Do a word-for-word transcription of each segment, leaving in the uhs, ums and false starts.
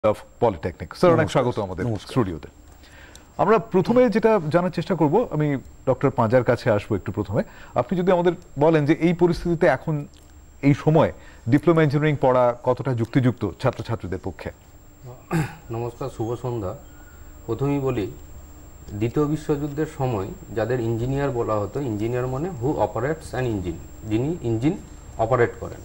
Of polytechnic sir, অনেক স্বাগত আমাদের স্টুডিওতে। আমরা প্রথমে যেটা জানার চেষ্টা করব, আমি ডক্টর পাঁজার কাছে আসবো একটু। প্রথমে আপনি যদি আমাদের বলেন যে এই পরিস্থিতিতে এখন এই সময় ডিপ্লোমা ইঞ্জিনিয়ারিং পড়া কতটা যুক্তিযুক্ত ছাত্রছাত্রীদের পক্ষে? নমস্কার, শুভ সন্ধ্যা। প্রথমেই বলি, দ্বিতীয় বিশ্বযুদ্ধের সময় যাদের ইঞ্জিনিয়ার বলা হতো, ইঞ্জিনিয়ার মানে হু অপারেটস অ্যান ইঞ্জিন, যিনি ইঞ্জিন অপারেট করেন।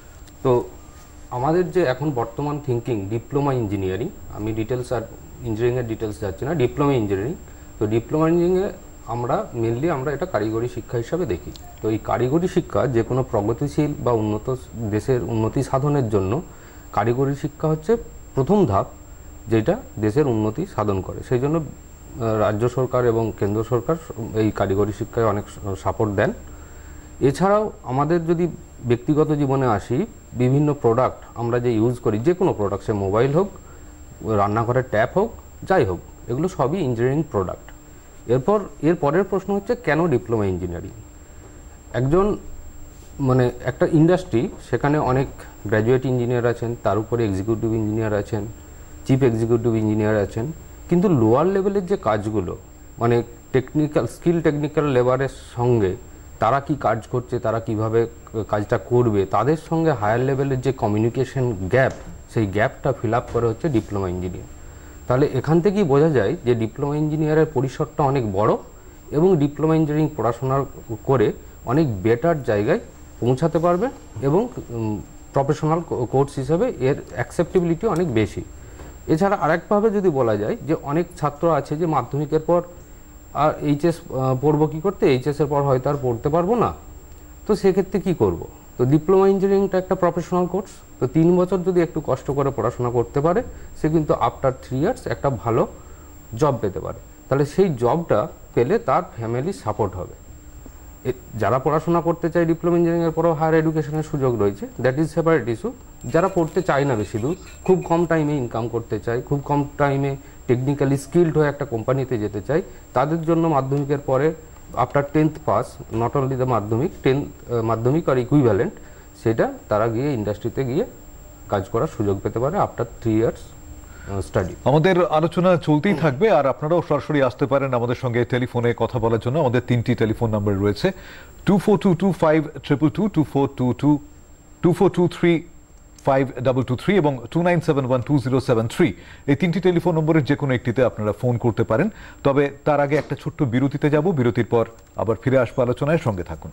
তো আমাদের যে এখন বর্তমান থিঙ্কিং ডিপ্লোমা ইঞ্জিনিয়ারিং, আমি ডিটেলস আর ইঞ্জিনিয়ারিংয়ের ডিটেলস যাচ্ছি না, ডিপ্লোমা ইঞ্জিনিয়ারিং। তো ডিপ্লোমা ইঞ্জিনিয়ারিংয়ে আমরা মেনলি আমরা এটা কারিগরি শিক্ষা হিসাবে দেখি। তো এই কারিগরি শিক্ষা যে কোনো প্রগতিশীল বা উন্নত দেশের উন্নতি সাধনের জন্য কারিগরি শিক্ষা হচ্ছে প্রথম ধাপ, যেটা দেশের উন্নতি সাধন করে। সেই জন্য রাজ্য সরকার এবং কেন্দ্র সরকার এই কারিগরি শিক্ষায় অনেক সাপোর্ট দেন। এছাড়াও আমাদের যদি ব্যক্তিগত জীবনে আসি, বিভিন্ন প্রোডাক্ট আমরা যে ইউজ করি, যে কোনো প্রোডাক্ট, সে মোবাইল হোক, রান্নাঘরের ট্যাপ হোক, যাই হোক, এগুলো সবই ইঞ্জিনিয়ারিং প্রোডাক্ট। এরপর এর পরের প্রশ্ন হচ্ছে কেন ডিপ্লোমা ইঞ্জিনিয়ারিং? একজন মানে একটা ইন্ডাস্ট্রি, সেখানে অনেক গ্র্যাজুয়েট ইঞ্জিনিয়ার আছেন, তার উপরে এক্সিকিউটিভ ইঞ্জিনিয়ার আছেন, চিফ এক্সিকিউটিভ ইঞ্জিনিয়ার আছেন। কিন্তু লোয়ার লেভেলের যে কাজগুলো, মানে টেকনিক্যাল স্কিল টেকনিক্যাল লেবারের সঙ্গে তারা কি কাজ করছে, তারা কিভাবে কাজটা করবে, তাদের সঙ্গে হায়ার লেভেলের যে কমিউনিকেশন গ্যাপ, সেই গ্যাপটা ফিল আপ করে হচ্ছে ডিপ্লোমা ইঞ্জিনিয়ার। তাহলে এখান থেকেই বোঝা যায় যে ডিপ্লোমা ইঞ্জিনিয়ারের পরিসরটা অনেক বড়, এবং ডিপ্লোমা ইঞ্জিনিয়ারিং পড়াশোনা করে অনেক বেটার জায়গায় পৌঁছাতে পারবে, এবং প্রফেশনাল কোর্স হিসাবে এর অ্যাকসেপ্টেবিলিটি অনেক বেশি। এছাড়া আরেকভাবে যদি বলা যায় যে অনেক ছাত্র আছে যে মাধ্যমিকের পর আর এইচএস পড়বো কী করতে, এইচএসের পর হয়তো আর পড়তে পারবো না, তো সেক্ষেত্রে কী করব? তো ডিপ্লোমা ইঞ্জিনিয়ারিংটা একটা প্রফেশনাল কোর্স। তো তিন বছর যদি একটু কষ্ট করে পড়াশোনা করতে পারে, সে কিন্তু আফটার থ্রি ইয়ার্স একটা ভালো জব পেতে পারে। তাহলে সেই জবটা পেলে তার ফ্যামিলি সাপোর্ট হবে। যারা পড়াশোনা করতে চায় ডিপ্লোমা ইঞ্জিনিয়ারিংয়ের পরেও হায়ার এডুকেশনের সুযোগ রয়েছে, দ্যাট ইজ সেপারেট ইস্যু। যারা পড়তে চায় না বেশি দূর, খুব কম টাইমে ইনকাম করতে চায়, খুব কম টাইমে টেকনিক্যালি স্কিল্ড হয়ে একটা কোম্পানিতে যেতে চায়, তাদের জন্য মাধ্যমিকের পরে after tenth pass, not only the Madhyamik, tenth Madhyamik আর ইকুইভ্যালেন্ট, সেটা তারা গিয়ে ইন্ডাস্ট্রিতে গিয়ে কাজ করার সুযোগ পেতে পারে আফটার থ্রি ইয়ার্স স্টাডি। আমাদের আলোচনা চলতেই থাকবে, আর আপনারাও সরাসরি আসতে পারেন আমাদের সঙ্গে টেলিফোনে কথা বলার জন্য। আমাদের তিনটি টেলিফোন নাম্বার রয়েছে, two four two two five triple two, two four two two two four two three five double two three এবং two nine seven one two zero seven three. এই তিনটি টেলিফোন নম্বরের যে কোনো একটিতে আপনারা ফোন করতে পারেন। তবে তার আগে একটা ছোট্ট বিরতিতে যাব, বিরতির পর আবার ফিরে আসবো আলোচনায়, সঙ্গে থাকুন।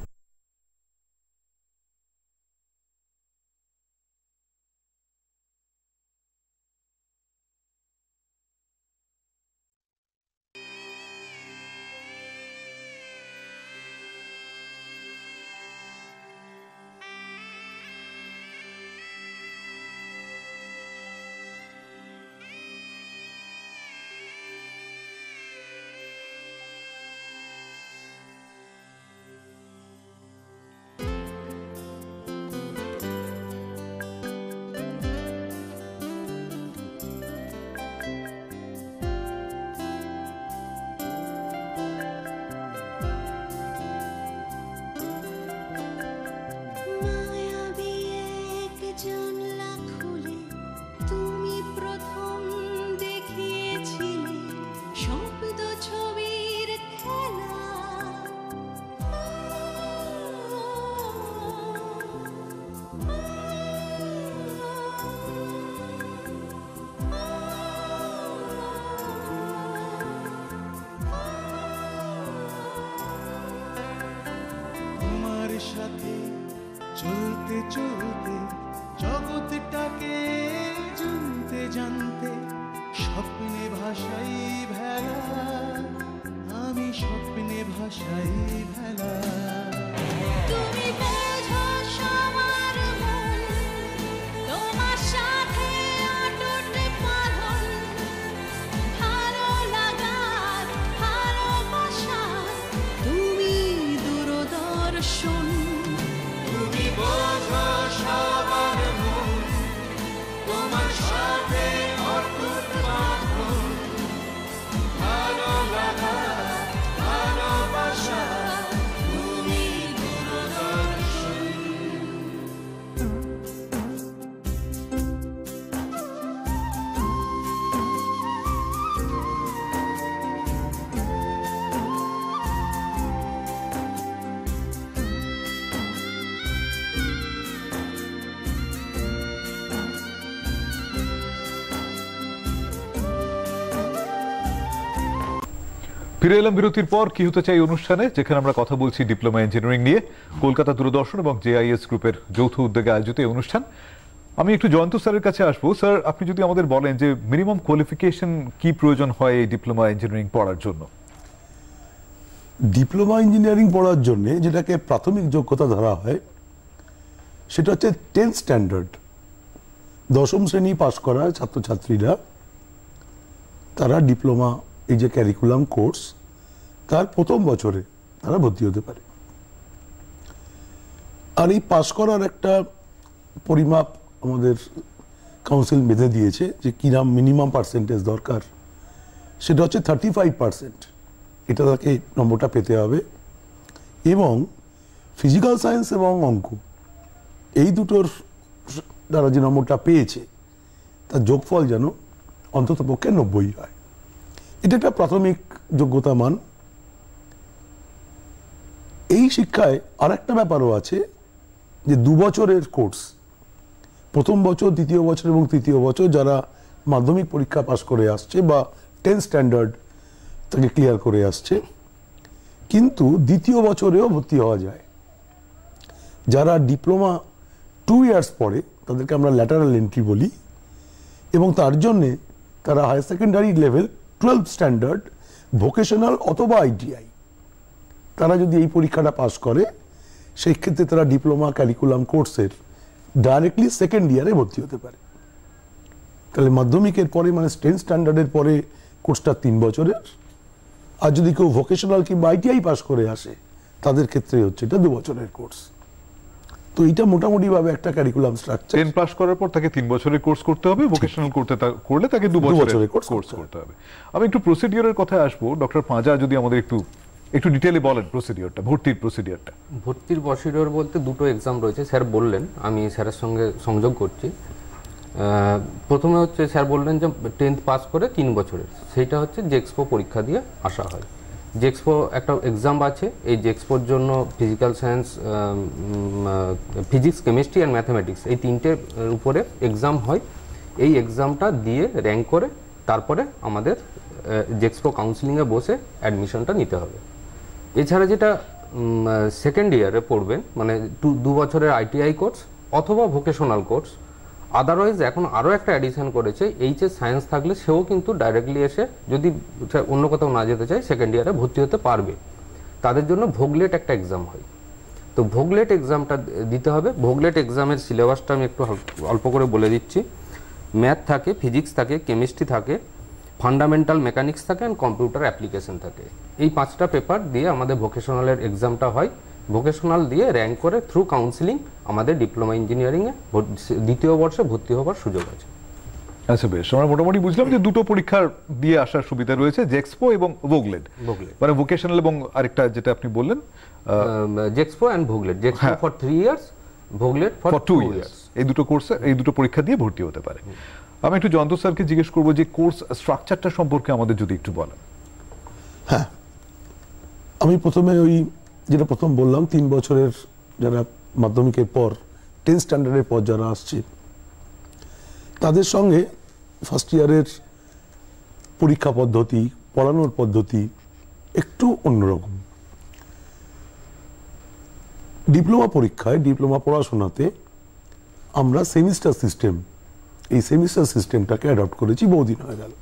সাথে চলতে চলতে জগৎটাকে জানতে জানতে স্বপ্নে ভাষাই ভেলা, আমি স্বপ্নে ভাষাই ভেলা। তুমি বোঝো সবার মন, তোমার সাথে অটুট পালন, ভালো লাগার ভালোবাসা, তুমি দূরদর্শন। তুমি বোঝো সবার মন, তোমার সাথে অটুট পালন, ভালো লাগার ভালোবাসা, ফিরে এলাম বিরতির পর কি হতে চাই অনুষ্ঠানে, যেখানে আমরা কথা বলছি ডিপ্লোমা ইঞ্জিনিয়ারিং নিয়ে। কলকাতা দূরদর্শন এবং জেআইএস গ্রুপের যৌথ উদ্যোগে আয়োজিত এই অনুষ্ঠান। আমি একটু জয়ন্ত স্যারের কাছে আসবো। স্যার, আপনি যদি আমাদের বলেন যে মিনিমাম কোয়ালিফিকেশন কি প্রয়োজন হয় এই ডিপ্লোমা ইঞ্জিনিয়ারিং পড়ার জন্য? ডিপ্লোমা ইঞ্জিনিয়ারিং পড়ার জন্য যেটাকে প্রাথমিক যোগ্যতা ধরা হয় সেটা হচ্ছে টেন্থ স্ট্যান্ডার্ড। দশম শ্রেণী পাশ করা ছাত্রছাত্রীরা তারা ডিপ্লোমা এই যে ক্যারিকুলাম কোর্স তার প্রথম বছরে তারা ভর্তি হতে পারে। আর এই পাশ করার একটা পরিমাপ আমাদের কাউন্সিল বেঁধে দিয়েছে যে কিরাম মিনিমাম পার্সেন্টেজ দরকার, সেটা হচ্ছে থার্টি ফাইভ পার্সেন্ট। এটা তাকে নম্বরটা পেতে হবে এবং ফিজিক্যাল সায়েন্স এবং অঙ্ক এই দুটোর দ্বারা যে নম্বরটা পেয়েছে তার যোগফল যেন অন্তত পক্ষে নব্বই হয়। এটা একটা প্রাথমিক যোগ্যতা মান। এই শিক্ষায় আর একটা ব্যাপারও আছে যে দু বছরের কোর্স, প্রথম বছর, দ্বিতীয় বছর এবং তৃতীয় বছর যারা মাধ্যমিক পরীক্ষা পাশ করে আসছে বা টেন্থ স্ট্যান্ডার্ড তাকে ক্লিয়ার করে আসছে, কিন্তু দ্বিতীয় বছরেও ভর্তি হওয়া যায়। যারা ডিপ্লোমা টু ইয়ার্স পড়ে তাদেরকে আমরা ল্যাটারাল এন্ট্রি বলি এবং তার জন্যে তারা higher secondary level twelve standard vocational অথবা আইটিআই তারা যদি এই পরীক্ষাটা পাস করে সেই ক্ষেত্রে তারা ডিপ্লোমা ক্যারিকুলাম কোর্সের ডাইরেক্টলি সেকেন্ড ইয়ারে ভর্তি হতে পারে। তাহলে মাধ্যমিকের পরে মানে টেন্থ স্ট্যান্ডার্ডের পরে কোর্সটা তিন বছরের, আর যদি কেউ ভোকেশনাল কিংবা আইটিআই পাস করে আসে তাদের ক্ষেত্রে হচ্ছে এটা দু বছরের কোর্স। তো এটা মোটামুটি ভাবে একটা ক্যারিকুলাম স্ট্রাকচার। টেন পাস করার পর তাকে তিন বছরের কোর্স করতে হবে, ভোকেশনাল করতে করলে তাকে দু বছরের কোর্স করতে হবে। আমি একটু প্রসিডিওরের কথায় আসবো। ডক্টর পাঁজা যদি আমাদের একটু একটু ডিটেইলে বলেন প্রসিডিওরটা, ভর্তির প্রসিডিওরটা। ভর্তির প্রসিডিওর বলতে দুটো এক্সাম রয়েছে, স্যার বললেন, আমি স্যারের সঙ্গে সংযোগ করছি। প্রথমে হচ্ছে স্যার বললেন যে টেন্থ পাস করে তিন বছরের, সেইটা হচ্ছে জেক্সপো পরীক্ষা দিয়ে আসা হয়। জেক্সপো একটা এক্সাম আছে, এই জেক্সপোর জন্য physical science, physics, chemistry and mathematics এই তিনটের উপরে এক্সাম হয়। এই এক্সামটা দিয়ে র্যাঙ্ক করে তারপরে আমাদের জেক্সপো কাউন্সিলিংয়ে বসে অ্যাডমিশনটা নিতে হবে। এছাড়া যেটা সেকেন্ড ইয়ারে পড়বেন মানে দু বছরের আইটিআই কোর্স অথবা ভোকেশনাল কোর্স, আদারওয়াইজ এখন আরও একটা অ্যাডিশন করেছে, এইচএস সায়েন্স থাকলে সেও কিন্তু ডাইরেক্টলি এসে যদি অন্য কোথাও না যেতে চায় সেকেন্ড ইয়ারে ভর্তি হতে পারবে। তাদের জন্য ভোগলেট একটা এক্সাম হয়, তো ভোগলেট এক্সামটা দিতে হবে। ভোগলেট এক্সামের সিলেবাসটা আমি একটু অল্প করে বলে দিচ্ছি। ম্যাথ থাকে, ফিজিক্স থাকে, কেমিস্ট্রি থাকে, ফান্ডামেন্টাল মেকানিক্স থাকে অ্যান্ড কম্পিউটার অ্যাপ্লিকেশন থাকে। এই পাঁচটা পেপার দিয়ে আমাদের ভোকেশনালের এক্সামটা হয়। ভোকেশনাল দিয়ে র্যাঙ্ক করে থ্রু কাউন্সিলিং আমাদের ডিপ্লোমা ইঞ্জিনিয়ারিংয়ে দ্বিতীয় বর্ষে ভর্তি হওয়ার সুযোগ আছে। আচ্ছা, বেশ, আমরা মোটামুটি বুঝলাম যে দুটো পরীক্ষার দিয়ে আসার সুবিধা রয়েছে, জেক্সপো এবং ভোগলেট। মানে ভোকেশনাল এবং আরেকটা যেটা আপনি বললেন JEXPO and VOCLET, JEXPO for three years, VOCLET for two years. এই দুটো কোর্সে এই দুটো পরীক্ষা দিয়ে ভর্তি হতে পারে। আমি একটু জয়ন্ত স্যারকে জিজ্ঞেস করবো যে কোর্স স্ট্রাকচারটা সম্পর্কে আমাদের যদি একটু বলেন। হ্যাঁ, আমি প্রথমে ওই যেটা প্রথম বললাম, তিন বছরের যারা মাধ্যমিকের পর টেন্থ স্ট্যান্ডার্ডের পর যারা আসছে তাদের সঙ্গে ফার্স্ট ইয়ারের পরীক্ষা পদ্ধতি, পড়ানোর পদ্ধতি একটু অন্যরকম। ডিপ্লোমা পরীক্ষায়, ডিপ্লোমা পড়াশোনাতে আমরা সেমিস্টার সিস্টেম, এই সেমিস্টার সিস্টেমটাকে অ্যাডপ্ট করেছি, বহুদিন হয়ে গেল।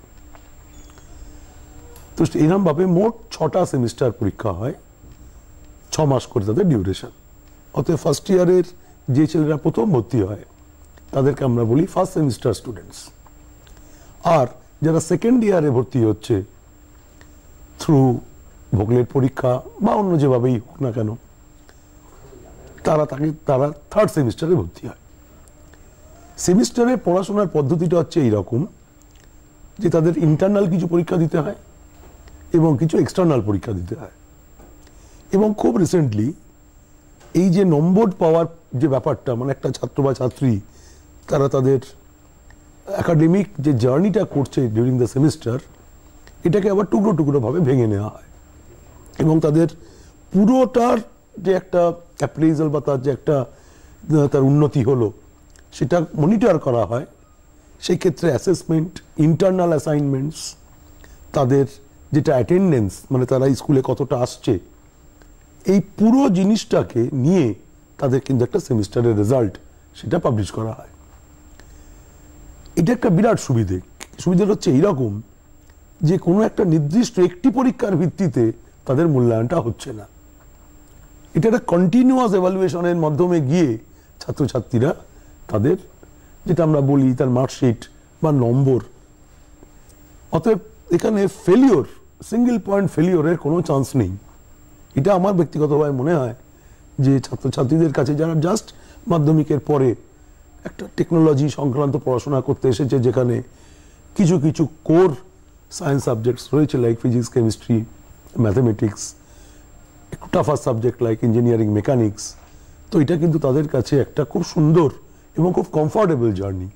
তো এরকমভাবে মোট ছটা সেমিস্টার পরীক্ষা হয়, ছ মাস করে তাদের ডিউরেশন। অতএব ফার্স্ট ইয়ারের যে ছেলেরা প্রথম ভর্তি হয় তাদেরকে আমরা বলি ফার্স্ট সেমিস্টার স্টুডেন্টস। আর যারা সেকেন্ড ইয়ারে ভর্তি হচ্ছে থ্রু ভোগলেট পরীক্ষা বা অন্য যেভাবেই হোক না কেন, তারা তাকে তারা থার্ড সেমিস্টারে ভর্তি হয়। সেমিস্টারে পড়াশোনার পদ্ধতিটা হচ্ছে এইরকম যে তাদের ইন্টারনাল কিছু পরীক্ষা দিতে হয় এবং কিছু এক্সটার্নাল পরীক্ষা দিতে হয়। এবং খুব রিসেন্টলি এই যে নম্বর পাওয়ার যে ব্যাপারটা, মানে একটা ছাত্র বা ছাত্রী তারা তাদের একাডেমিক যে জার্নিটা করছে ডিউরিং দ্য সেমিস্টার, এটাকে আবার টুকরো টুকরো ভাবে ভেঙে নেওয়া হয় এবং তাদের পুরোটার যে একটা অ্যাপ্রেজাল বা তার যে একটা তার উন্নতি হলো সেটা মনিটর করা হয়। সেই ক্ষেত্রে অ্যাসেসমেন্ট, ইন্টারনাল অ্যাসাইনমেন্টস, তাদের যেটা অ্যাটেন্ডেন্স, মানে তারা স্কুলে কতটা আসছে, এই পুরো জিনিসটাকে নিয়ে তাদের কিন্তু একটা সেমিস্টারের রেজাল্ট সেটা পাবলিশ করা হয়। এটা একটা বিরাট সুবিধে। সুবিধাটা হচ্ছে এইরকম যে কোনো একটা নির্দিষ্ট একটি পরীক্ষার ভিত্তিতে তাদের মূল্যায়নটা হচ্ছে না। এটা একটা কন্টিনিউয়াস এভালুয়েশনের মাধ্যমে গিয়ে ছাত্রছাত্রীরা তাদের, যেটা আমরা বলি, তার মার্কশিট বা নম্বর, অতএব এখানে ফেলিওর, সিঙ্গেল পয়েন্ট ফেলিওরের কোনো চান্স নেই। এটা আমার ব্যক্তিগতভাবে মনে হয় যে ছাত্রছাত্রীদের কাছে যারা জাস্ট মাধ্যমিকের পরে একটা টেকনোলজি সংক্রান্ত পড়াশোনা করতে এসেছে, যেখানে কিছু কিছু কোর সায়েন্স সাবজেক্টস রয়েছে লাইক ফিজিক্স, কেমিস্ট্রি, ম্যাথমেটিক্স, একটু tougher subject like engineering, mechanics, তো এটা কিন্তু তাদের কাছে একটা খুব সুন্দর এবং খুব কমফোর্টেবল জার্নি।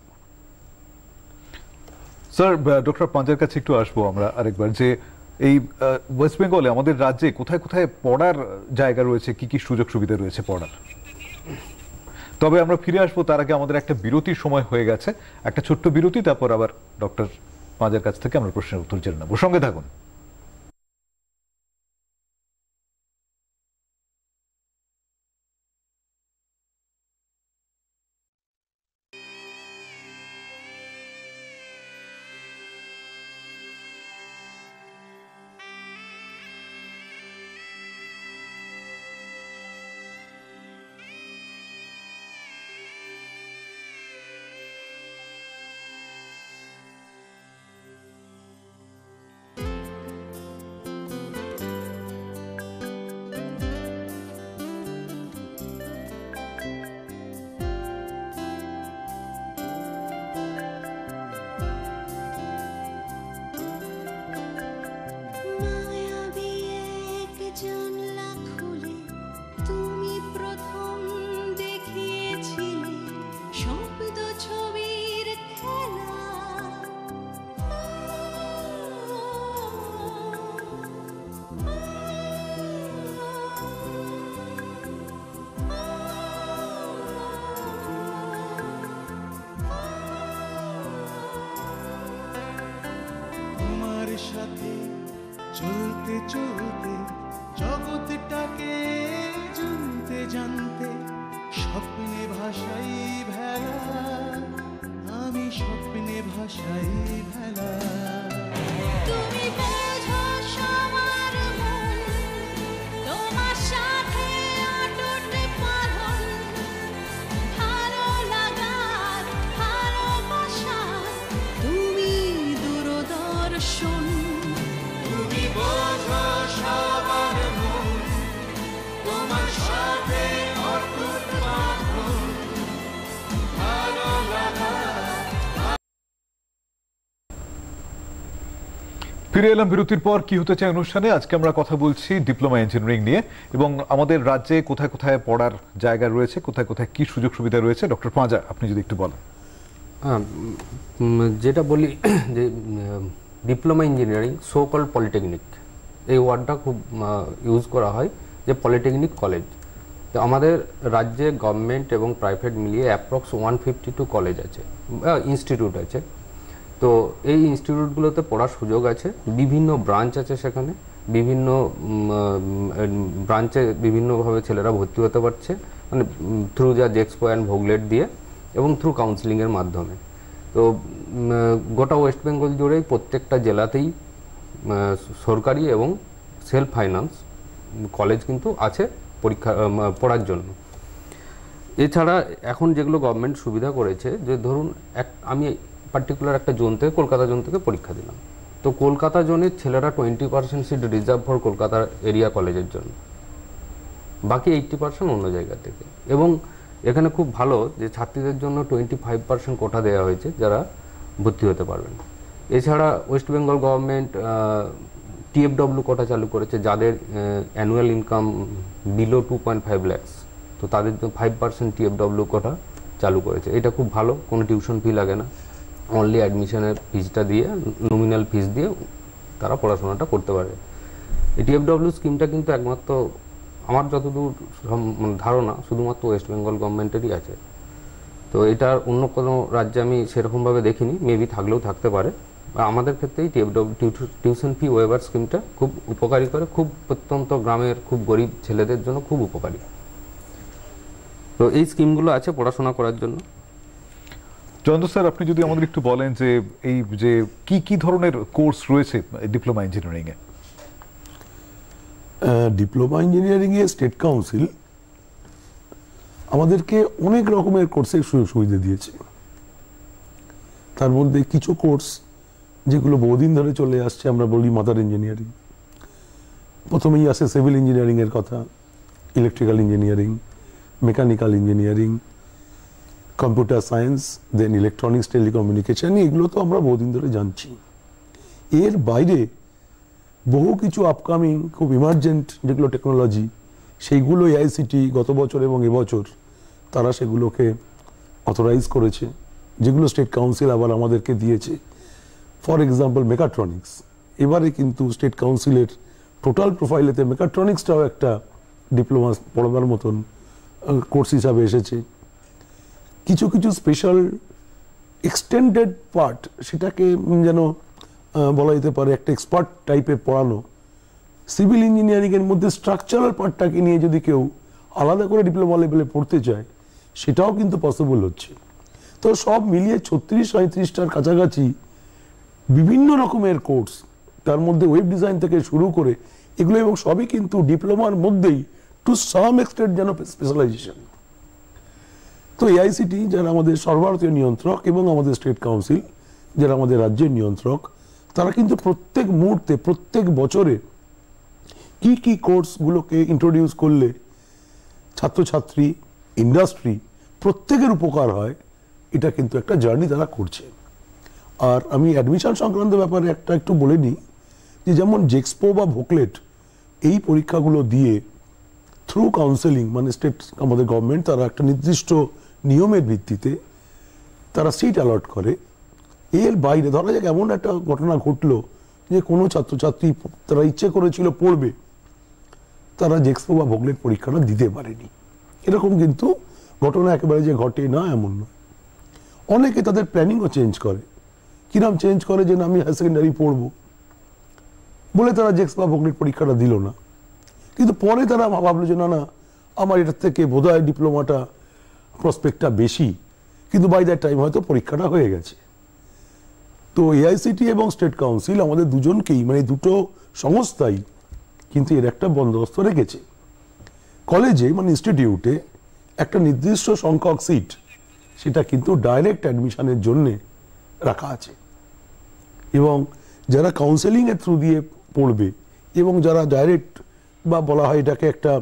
স্যার, ডক্টর পাঞ্জার কাছে একটু আসবো আমরা আরেকবার, যে এই ওয়েস্ট বেঙ্গলে আমাদের রাজ্যে কোথায় কোথায় পড়ার জায়গা রয়েছে, কি কি সুযোগ সুবিধা রয়েছে পড়ার? তবে আমরা ফিরে আসবো, তার আগে আমাদের একটা বিরতির সময় হয়ে গেছে, একটা ছোট্ট বিরতি, তারপর আবার ডক্টর পাঞ্জার কাছ থেকে আমরা প্রশ্নের উত্তর জেনে নেব। সঙ্গে থাকুন। সাথে চলতে চলতে জগৎটাকে জানতে জানতে স্বপ্নে ভাষাই ভেলা, আমি স্বপ্নে ভাষাই ভেলা। তুমি বোঝো সবার মন, তোমার সাথে অটুট বাঁধন, ভালো লাগার ভালোবাসা, তুমি দূরদর্শন। তুমি বোঝো সবার মন, তোমার সাথে অটুট বাঁধন, ভালো লাগা। ফিরে এলাম বিরতির পর। কি হতে চায় অনুষ্ঠানে আজকে আমরা কথা বলছি ডিপ্লোমা ইঞ্জিনিয়ারিং নিয়ে, এবং আমাদের রাজ্যে কোথায় কোথায় পড়ার জায়গা রয়েছে, কোথায় কোথায় কি সুযোগ সুবিধা রয়েছে। ডক্টর পাঁজা, আপনি যদি একটু বলেন। হ্যাঁ, যেটা বলি যে diploma engineering so called polytechnic, এই ওয়ার্ডটা খুব ইউজ করা হয়, যে পলিটেকনিক কলেজ। তো আমাদের রাজ্যে গভর্নমেন্ট এবং প্রাইভেট মিলিয়ে approx one fifty two college আছে, ইনস্টিটিউট আছে। তো এই ইনস্টিটিউটগুলোতে পড়ার সুযোগ আছে, বিভিন্ন ব্রাঞ্চ আছে, সেখানে বিভিন্ন ব্রাঞ্চে বিভিন্নভাবে ছেলেরা ভর্তি হতে পারছে, মানে থ্রু যা জেক্সপো অ্যান্ড ভোগলেট দিয়ে এবং থ্রু কাউন্সিলিংয়ের মাধ্যমে। তো গোটা ওয়েস্ট বেঙ্গল জুড়েই প্রত্যেকটা জেলাতেই সরকারি এবং সেলফ ফাইন্যান্স কলেজ কিন্তু আছে পরীক্ষা পড়ার জন্য। এছাড়া এখন যেগুলো গভর্নমেন্ট সুবিধা করেছে, যে ধরুন এক আমি পার্টিকুলার একটা জোন থেকে, কলকাতা জোন থেকে পরীক্ষা দিলাম, তো কলকাতা জোনের ছেলেরা twenty percent seat reserve for কলকাতার এরিয়া কলেজের জন্য, বাকি এইট্টি পার্সেন্ট অন্য জায়গা থেকে। এবং এখানে খুব ভালো যে ছাত্রীদের জন্য টোয়েন্টি ফাইভ পার্সেন্ট কোটা দেওয়া হয়েছে, যারা ভর্তি হতে পারবেন। এছাড়া West Bengal government TFW quota চালু করেছে, যাদের annual income below two point five lakhs, তো তাদের জন্য ফাইভ পার্সেন্ট টিএফডব্লিউ কোটা চালু করেছে। এটা খুব ভালো, কোনো টিউশন ফি লাগে না, অনলি অ্যাডমিশনের ফিজটা দিয়ে, নমিনাল ফিজ দিয়ে তারা পড়াশোনাটা করতে পারে। এই টিএফডব্লিউ স্কিমটা কিন্তু একমাত্র আমার যতদূর ধারণা শুধুমাত্র ওয়েস্ট বেঙ্গল গভর্নমেন্টেরই আছে। তো এটার অন্য কোনো রাজ্যে আমি সেরকমভাবে দেখিনি, মেবি থাকলেও থাকতে পারে, বা আমাদের ক্ষেত্রে এই টিউশন ফি ওয়েভার স্কিমটা খুব উপকারী করে, খুব প্রত্যন্ত গ্রামের খুব গরিব ছেলেদের জন্য খুব উপকারী। তো এই স্কিমগুলো আছে পড়াশোনা করার জন্য। জয়ন্ত স্যার, আপনি যদি আমাদের একটু বলেন যে এই যে কি কি ধরনের কোর্স রয়েছে ডিপ্লোমা ইঞ্জিনিয়ারিং এ? ডিপ্লোমা ইঞ্জিনিয়ারিং এ স্টেট কাউন্সিল আমাদেরকে অনেক রকমের কোর্সের সুযোগ সুবিধা দিয়েছে। তার মধ্যে কিছু কোর্স যেগুলো বহুদিন ধরে চলে আসছে, আমরা বলি মাদার ইঞ্জিনিয়ারিং। প্রথমেই আসে সিভিল ইঞ্জিনিয়ারিং এর কথা, electrical engineering, mechanical engineering, computer science, then electronics, telecommunication, এগুলো তো আমরা বহুদিন ধরে জানছি। এর বাইরে বহু কিছু আপকামিং খুব ইমার্জেন্ট যেগুলো টেকনোলজি, সেইগুলো এআইসিটি গত বছর এবং এবছর তারা সেগুলোকে অথরাইজ করেছে, যেগুলো স্টেট কাউন্সিল আবার আমাদেরকে দিয়েছে। ফর এক্সাম্পল মেকাট্রনিক্স, এবারে কিন্তু স্টেট কাউন্সিলের টোটাল প্রোফাইলেতে মেকাট্রনিক্সটাও একটা ডিপ্লোমা পড়াবার মতন কোর্স হিসাবে এসেছে। কিছু কিছু স্পেশাল এক্সটেন্ডেড পার্ট, সেটাকে যেন বলা যেতে পারে একটা এক্সপার্ট টাইপের পড়ানো। সিভিল ইঞ্জিনিয়ারিং এর মধ্যে স্ট্রাকচারাল পার্টটাকে নিয়ে যদি কেউ আলাদা করে ডিপ্লোমা লেভেলে পড়তে চায়, সেটাও কিন্তু পসিবল হচ্ছে। তো সব মিলিয়ে ছত্রিশ সাঁত্রিশটার কাছাকাছি বিভিন্ন রকমের কোর্স, তার মধ্যে ওয়েব ডিজাইন থেকে শুরু করে এগুলো, এবং সবই কিন্তু ডিপ্লোমার মধ্যেই টু সাম এক্সটেন্ট যেন স্পেশালাইজেশন। তো এআইসিটি যারা আমাদের সর্বভারতীয় নিয়ন্ত্রক এবং আমাদের স্টেট কাউন্সিল যারা আমাদের রাজ্যের নিয়ন্ত্রক, তারা কিন্তু প্রত্যেক মুহূর্তে প্রত্যেক বছরে কি কি কোর্সগুলোকে ইন্ট্রোডিউস করলে ছাত্রছাত্রী, ইন্ডাস্ট্রি প্রত্যেকের উপকার হয়, এটা কিন্তু একটা জার্নি তারা করছে। আর আমি অ্যাডমিশন সংক্রান্ত ব্যাপারে একটা একটু বলে নিই যে যেমন জেক্সপো বা ভোকলেট এই পরীক্ষাগুলো দিয়ে থ্রু কাউন্সেলিং, মানে স্টেট আমাদের গভর্নমেন্ট তারা একটা নির্দিষ্ট নিয়মের ভিত্তিতে তারা সিট অ্যালট করে। এর বাইরে ধরা যাক এমন একটা ঘটনা ঘটলো যে কোনো ছাত্রছাত্রী তারা ইচ্ছে করেছিল পড়বে, তারা জেক্সপো বা ভোকলেট পরীক্ষাটা দিতে পারেনি, এরকম কিন্তু ঘটনা একেবারে যে ঘটে না এমন নয়। অনেকে তাদের প্ল্যানিংও চেঞ্জ করে। কিরম চেঞ্জ করে, যে না আমি হায়ার সেকেন্ডারি পড়বো বলে তারা জেক্স বা ভোকলেট পরীক্ষাটা দিল না, কিন্তু পরে তারা ভাবলো যে না না আমার এটার থেকে বোধহয় ডিপ্লোমাটা প্রসপেক্টটা বেশি, কিন্তু বাই দ্যাট টাইম হয়তো পরীক্ষাটা হয়ে গেছে। তো এআইসিটি এবং স্টেট কাউন্সিল আমাদের দুজনকেই, মানে দুটো সংস্থাই কিন্তু এর একটা বন্দোবস্ত রেখেছে। কলেজে মানে ইনস্টিটিউটে একটা নির্দিষ্ট সংখ্যক সিট, সেটা কিন্তু ডাইরেক্ট অ্যাডমিশনের জন্যে রাখা আছে, এবং যারা কাউন্সেলিং এর থ্রু দিয়ে পড়বে এবং যারা ডাইরেক্ট বা বলা হয় এটাকে একটা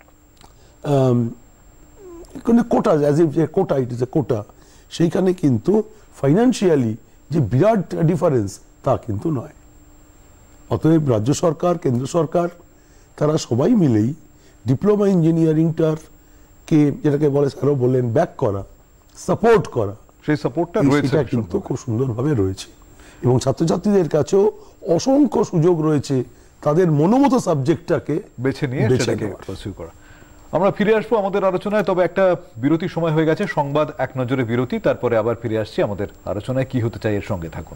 কোটা, অ্যাজ ইফ যে কোটা, ইট ইজ এ কোটা, সেইখানে কিন্তু ফাইন্যান্সিয়ালি যে বিরাট ডিফারেন্স তা কিন্তু নয়। অতএব রাজ্য সরকার, কেন্দ্র সরকার তারা সবাই মিলেই ডিপ্লোমা ইঞ্জিনিয়ারিংটার কে যেটাকে বলে স্যারও বললেন ব্যাক করা, সাপোর্ট করা, সেই সাপোর্টটা রয়েছে কিন্তু খুব সুন্দরভাবে রয়েছে। এবং ছাত্রছাত্রীদের কাছেও অসংখ্য সুযোগ রয়েছে তাদের মনোমতো সাবজেক্টটাকে বেছে নিয়ে সেটাকে পারসিউ করা। আমরা ফিরে আসবো আমাদের আলোচনায়, তবে একটা বিরতির সময় হয়ে গেছে, সংবাদ এক নজরে বিরতি, তারপরে আবার ফিরে আসছি আমাদের আলোচনায়। কি হতে চাই এর সঙ্গে থাকুন।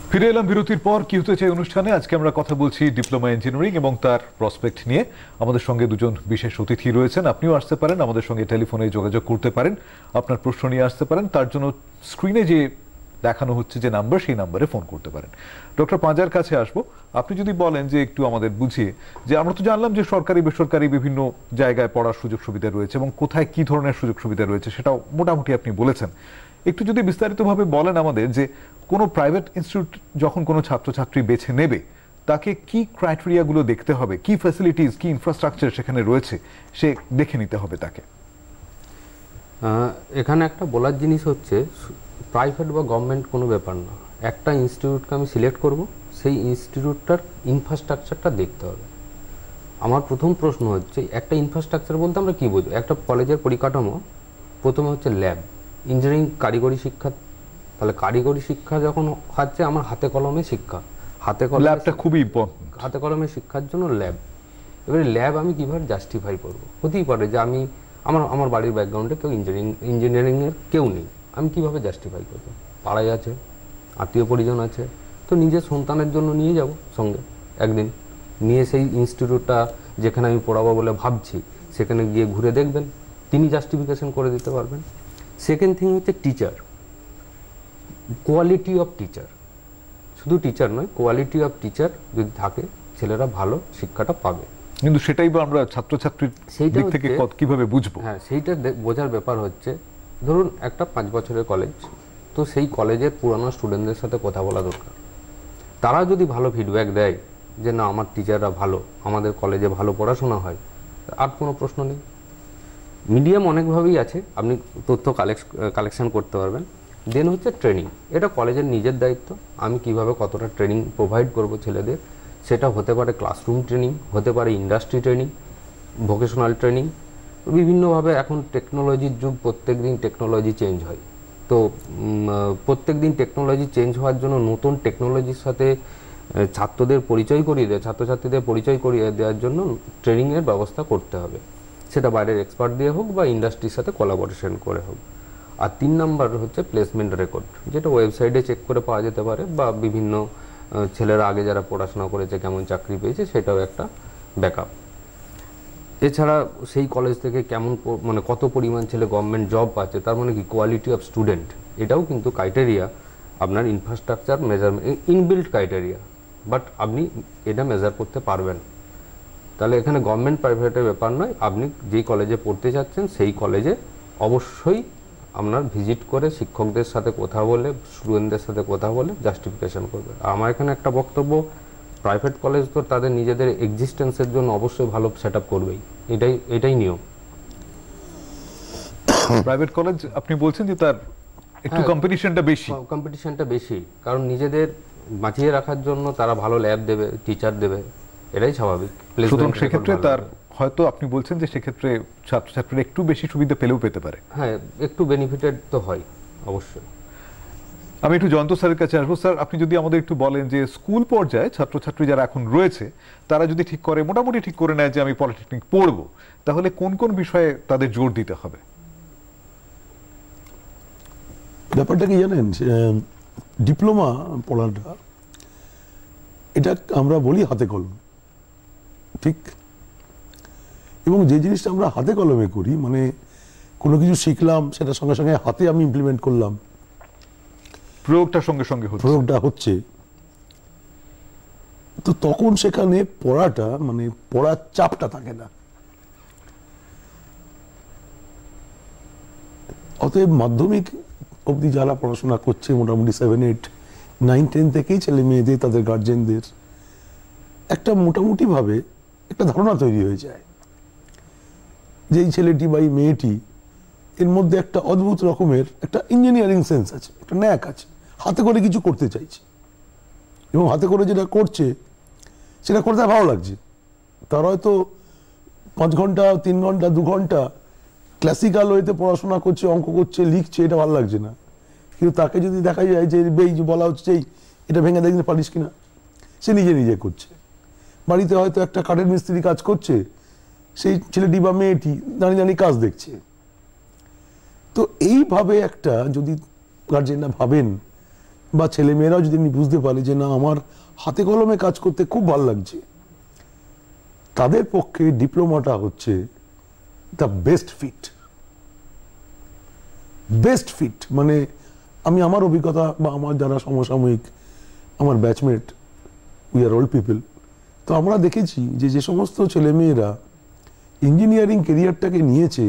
ফিরে এলাম বিরতির পর কি হতে চাই অনুষ্ঠানে। আজকে আমরা কথা বলছি ডিপ্লোমা ইঞ্জিনিয়ারিং এবং তার প্রসপেক্ট নিয়ে। আমাদের সঙ্গে দুজন বিশেষ অতিথি রয়েছেন। আপনিও আসতে পারেন, আমাদের সঙ্গে টেলিফোনে যোগাযোগ করতে পারেন, আপনার প্রশ্ন নিয়ে আসতে পারেন। তার জন্য স্ক্রিনে যে দেখানো হচ্ছে যে নাম্বার, সেই নাম্বারে ফোন করতে পারেন। ডক্টর পাঁজার কাছে আসবো। আপনি যদি বলেন যে একটু আমাদের বুঝিয়ে, যে আমরা তো জানলাম যে সরকারি বেসরকারি বিভিন্ন জায়গায় পড়ার সুযোগ সুবিধা রয়েছে এবং কোথায় কি ধরনের সুযোগ সুবিধা রয়েছে সেটাও মোটামুটি আপনি বলেছেন। একটু যদি বিস্তারিতভাবে বলেন আমাদের, যে কোনো প্রাইভেট ইনস্টিটিউট যখন কোনো ছাত্রছাত্রী বেছে নেবে, তাকে কি ক্রাইটেরিয়াগুলো দেখতে হবে, কি ফ্যাসিলিটিস, কি ইনফ্রাস্ট্রাকচার সেখানে রয়েছে, সে দেখে নিতে হবে তাকে। এখানে একটা বলার জিনিস হচ্ছে, প্রাইভেট বা গভর্নমেন্ট কোনো ব্যাপার না। একটা ইনস্টিটিউটকে আমি সিলেক্ট করব, সেই ইনস্টিটিউটটার ইনফ্রাস্ট্রাকচারটা দেখতে হবে। আমার প্রথম প্রশ্ন হচ্ছে, একটা ইনফ্রাস্ট্রাকচার বলতে আমরা কী বুঝবো? একটা কলেজের পরিকাঠামো, প্রথমে হচ্ছে ল্যাব। ইঞ্জিনিয়ারিং কারিগরি শিক্ষা, তাহলে কারিগরি শিক্ষা যখন হচ্ছে আমার হাতে কলমে শিক্ষা, হাতে কলমে ল্যাবটা খুবই ইম্পর্টেন্ট। হাতে কলমে শিক্ষার জন্য ল্যাব। এবারে ল্যাব আমি কীভাবে জাস্টিফাই করব? হতেই পারে যে আমি আমার আমার বাড়ির ব্যাকগ্রাউন্ডে কেউ ইঞ্জিনিয়ারিং ইঞ্জিনিয়ারিংয়ের কেউ নেই, আমি কিভাবে জাস্টিফাই করব? পাড়ায় আছে, আত্মীয় পরিজন আছে, তো নিজের সন্তানের জন্য নিয়ে যাব সঙ্গে একদিন, নিয়ে সেই ইনস্টিটিউটটা যেখানে আমি পড়াবো বলে ভাবছি সেখানে গিয়ে ঘুরে দেখবেন, তিনি জাস্টিফিকেশন করে দিতে পারবেন। সেকেন্ড থিং হচ্ছে টিচার, কোয়ালিটি অফ টিচার। শুধু টিচার নয়, কোয়ালিটি অফ টিচার যদি থাকে, ছেলেরা ভালো শিক্ষাটা পাবে। কিন্তু সেটাই বা আমরা ছাত্রছাত্রীর দিক থেকে কিভাবে বুঝবো? হ্যাঁ, সেইটা বোঝার ব্যাপার হচ্ছে, ধরুন একটা পাঁচ বছরের কলেজ, তো সেই কলেজের পুরানো স্টুডেন্টদের সাথে কথা বলা দরকার। তারা যদি ভালো ফিডব্যাক দেয় যে না আমার টিচাররা ভালো, আমাদের কলেজে ভালো পড়াশোনা হয়, আর কোনো প্রশ্ন নেই। মিডিয়াম অনেকভাবেই আছে, আপনি তথ্য কালেক্ট কালেকশন করতে পারবেন। দেন হচ্ছে ট্রেনিং, এটা কলেজের নিজের দায়িত্ব। আমি কিভাবে কতটা ট্রেনিং প্রোভাইড করব ছেলেদের, সেটা হতে পারে ক্লাসরুম ট্রেনিং, হতে পারে ইন্ডাস্ট্রি ট্রেনিং, ভোকেশনাল ট্রেনিং। বিভিন্নভাবে এখন টেকনোলজির যুগ, প্রত্যেক দিন টেকনোলজি চেঞ্জ হয়। তো প্রত্যেক দিন টেকনোলজি চেঞ্জ হওয়ার জন্য নতুন টেকনোলজির সাথে ছাত্রদের পরিচয় করিয়ে দেয়, ছাত্রছাত্রীদের পরিচয় করিয়ে দেওয়ার জন্য ট্রেনিংয়ের ব্যবস্থা করতে হবে, সেটা বাইরের এক্সপার্ট দিয়ে হোক বা ইন্ডাস্ট্রির সাথে কোলাবোরেশন করে হোক। আর তিন নাম্বার হচ্ছে প্লেসমেন্ট রেকর্ড, যেটা ওয়েবসাইটে চেক করে পাওয়া যেতে পারে, বা বিভিন্ন ছেলেরা আগে যারা পড়াশোনা করেছে কেমন চাকরি পেয়েছে, সেটাও একটা ব্যাকআপ। এছাড়া সেই কলেজ থেকে কেমন মানে কত পরিমাণ ছেলে গভর্নমেন্ট জব পাচ্ছে, তার মানে কি কোয়ালিটি অফ স্টুডেন্ট, এটাও কিন্তু ক্রাইটেরিয়া আপনার infrastructure measurement, inbuilt criteria, but আপনি এটা মেজার করতে পারবেন। তাহলে এখানে গভর্নমেন্ট প্রাইভেটের ব্যাপার নয়, আপনি যেই কলেজে পড়তে যাচ্ছেন সেই কলেজে অবশ্যই আপনার ভিজিট করে শিক্ষকদের সাথে কথা বলে, স্টুডেন্টদের সাথে কথা বলে জাস্টিফিকেশন করবে। আমার এখানে একটা বক্তব্য, প্রাইভেট কলেজ তো তাদের নিজেদের এক্সিস্টেন্সের জন্য অবশ্যই ভালো সেট আপ করবেই, এটাই এটাই নিয়ম। প্রাইভেট কলেজ আপনি বলছেন যে তার একটু কম্পিটিশনটা বেশি, কম্পিটিশনটা বেশি, কারণ নিজেদের বাঁচিয়ে রাখার জন্য তারা ভালো ল্যাব দেবে, টিচার দেবে, এটাই স্বাভাবিক। সুতরাং সেক্ষেত্রে তার হয়তো আপনি বলছেন যে সেক্ষেত্রে ছাত্রছাত্রীরা একটু বেশি সুবিধা পেলেও পেতে পারে। হ্যাঁ, একটু বেনিফিটেড তো হয় অবশ্যই। আমি একটু জয়ন্ত স্যারের কাছে আসবো। স্যার, আপনি যদি আমাদের একটু বলেন যে স্কুল পর্যায়ে ছাত্রছাত্রী যারা এখন রয়েছে, তারা যদি ঠিক করে, মোটামুটি ঠিক করে নেয় যে আমি পলিটেকনিক পড়বো, তাহলে কোন কোন বিষয়ে তাদের জোর দিতে হবে? ব্যাপারটা কি জানেন, ডিপ্লোমা পড়াটা এটা আমরা বলি হাতে কলম, ঠিক? এবং যে জিনিসটা আমরা হাতে কলমে করি, মানে কোনো কিছু শিখলাম, সেটা সঙ্গে সঙ্গে হাতে আমি ইমপ্লিমেন্ট করলাম, প্রয়োগটার সঙ্গে সঙ্গে প্রয়োগটা হচ্ছে, তো তখন সেখানে পড়াটা মানে পড়ার চাপটা থাকে না। অতএব মাধ্যমিক অবধি যারা পড়াশোনা করছে, মোটামুটি সেভেন এইট নাইন টেন থেকেই ছেলে মেয়েদের, তাদের গার্জেনদের একটা মোটামুটিভাবে একটা ধারণা তৈরি হয়ে যায় যে এই ছেলেটি বা এই মেয়েটি এর মধ্যে একটা অদ্ভুত রকমের একটা ইঞ্জিনিয়ারিং সেন্স আছে, একটা ন্যাক আছে, হাতে করে কিছু করতে চাইছে, এবং হাতে করে যেটা করছে সেটা করতে ভালো লাগছে। তার হয়তো পাঁচ ঘন্টা, তিন ঘন্টা, দু ঘন্টা ক্লাসিক্যাল ওয়েতে পড়াশোনা করছে, অঙ্ক করছে, লিখছে, এটা ভালো লাগছে না। কিন্তু তাকে যদি দেখা যায় যে বেই যে বলা হচ্ছে এই এটা ভেঙে দেখতে পারিস কিনা, সে নিজে নিজে করছে। বাড়িতে হয়তো একটা কাঠের মিস্ত্রি কাজ করছে, সেই ছেলেটি বা মেয়েটি দাঁড়িয়ে দাঁড়িয়ে কাজ দেখছে। তো এইভাবে একটা যদি গার্জেনরা ভাবেন বা ছেলেমেয়েরাও যদি বুঝতে পারে যে না আমার হাতে কলমে কাজ করতে খুব ভালো লাগছে, তাদের পক্ষে ডিপ্লোমাটা হচ্ছে the best fit. Best fit মানে আমি আমার অভিজ্ঞতা বা আমার যারা সমসাময়িক আমার batchmate, we are old people, তো আমরা দেখেছি যে যে সমস্ত ছেলেমেয়েরা ইঞ্জিনিয়ারিং কেরিয়ারটাকে নিয়েছে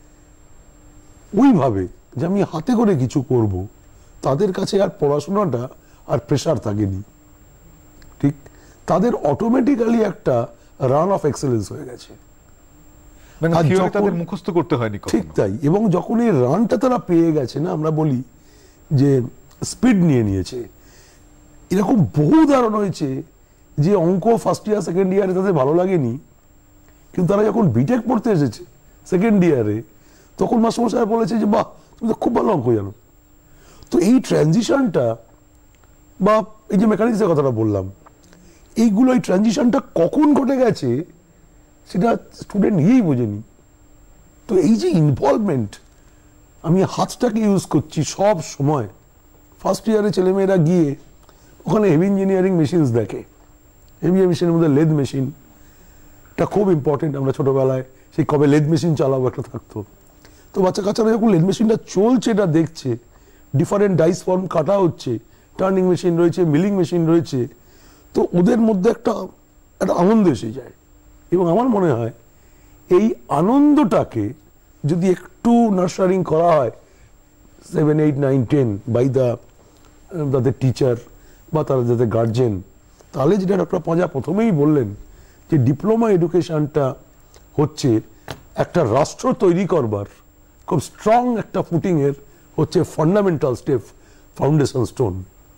ওইভাবে যে আমি হাতে করে কিছু করব, তাদের কাছে আর পড়াশোনাটা আর প্রেশার থাকেনি, ঠিক? তাদের অটোমেটিক্যালি একটা রান অফ এক্সেলেন্স হয়ে গেছে। মানে আর theory যখন- তাদের মুখস্থ করতে হয়নি ঠিক কখনো। তাই। এবং যখন এই রানটা তারা পেয়ে গেছে না, আমরা বলি যে স্পিড নিয়ে নিয়েছে, এরকম বহু উদাহরণ হয়েছে যে অঙ্ক ফার্স্ট ইয়ার সেকেন্ড ইয়ারে তাদের ভালো লাগেনি, কিন্তু তারা যখন বিটেক পড়তে এসেছে সেকেন্ড ইয়ারে, তখন মাস্টারমশাই বলেছে যে বাহ তুমি তো খুব ভালো অঙ্ক জানো। তো এই ট্রানজিশনটা বা এই যে মেকানিক্সের কথাটা বললাম, এইগুলো এই ট্রানজিশনটা কখন ঘটে গেছে সেটা স্টুডেন্ট নিজেই বোঝেনি। তো এই যে ইনভলভমেন্ট, আমি হাতটাকে ইউজ করছি সব সময়। ফার্স্ট ইয়ারে ছেলেমেয়েরা গিয়ে ওখানে হেভি ইঞ্জিনিয়ারিং মেশিনস দেখে, হেভি মেশিনের মধ্যে লেদ মেশিন, এটা খুব ইম্পর্টেন্ট। আমরা ছোটবেলায় সেই কবে লেদ মেশিন চালাবো একটা থাকতো, তো বাচ্চা কাচ্চারা যখন লেদ মেশিনটা চলছে এটা দেখছে, ডিফারেন্ট ডাইস ফর্ম কাটা হচ্ছে, টার্নিং মেশিন রয়েছে, মিলিং মেশিন রয়েছে, তো ওদের মধ্যে একটা একটা আনন্দ এসে যায়। এবং আমার মনে হয় এই আনন্দটাকে যদি একটু নার্সারিং করা হয় seven eight nine ten by the তাদের টিচার বা তারা যাদের গার্জেন, তাহলে যেটা ডক্টর পাঁজা প্রথমেই বললেন যে ডিপ্লোমা এডুকেশনটা হচ্ছে একটা রাষ্ট্র তৈরি করবার খুব স্ট্রং একটা ফুটিংয়ের হচ্ছে ফান্ডামেন্টাল স্টেপ, ফাউন্ডেশন স্টোন।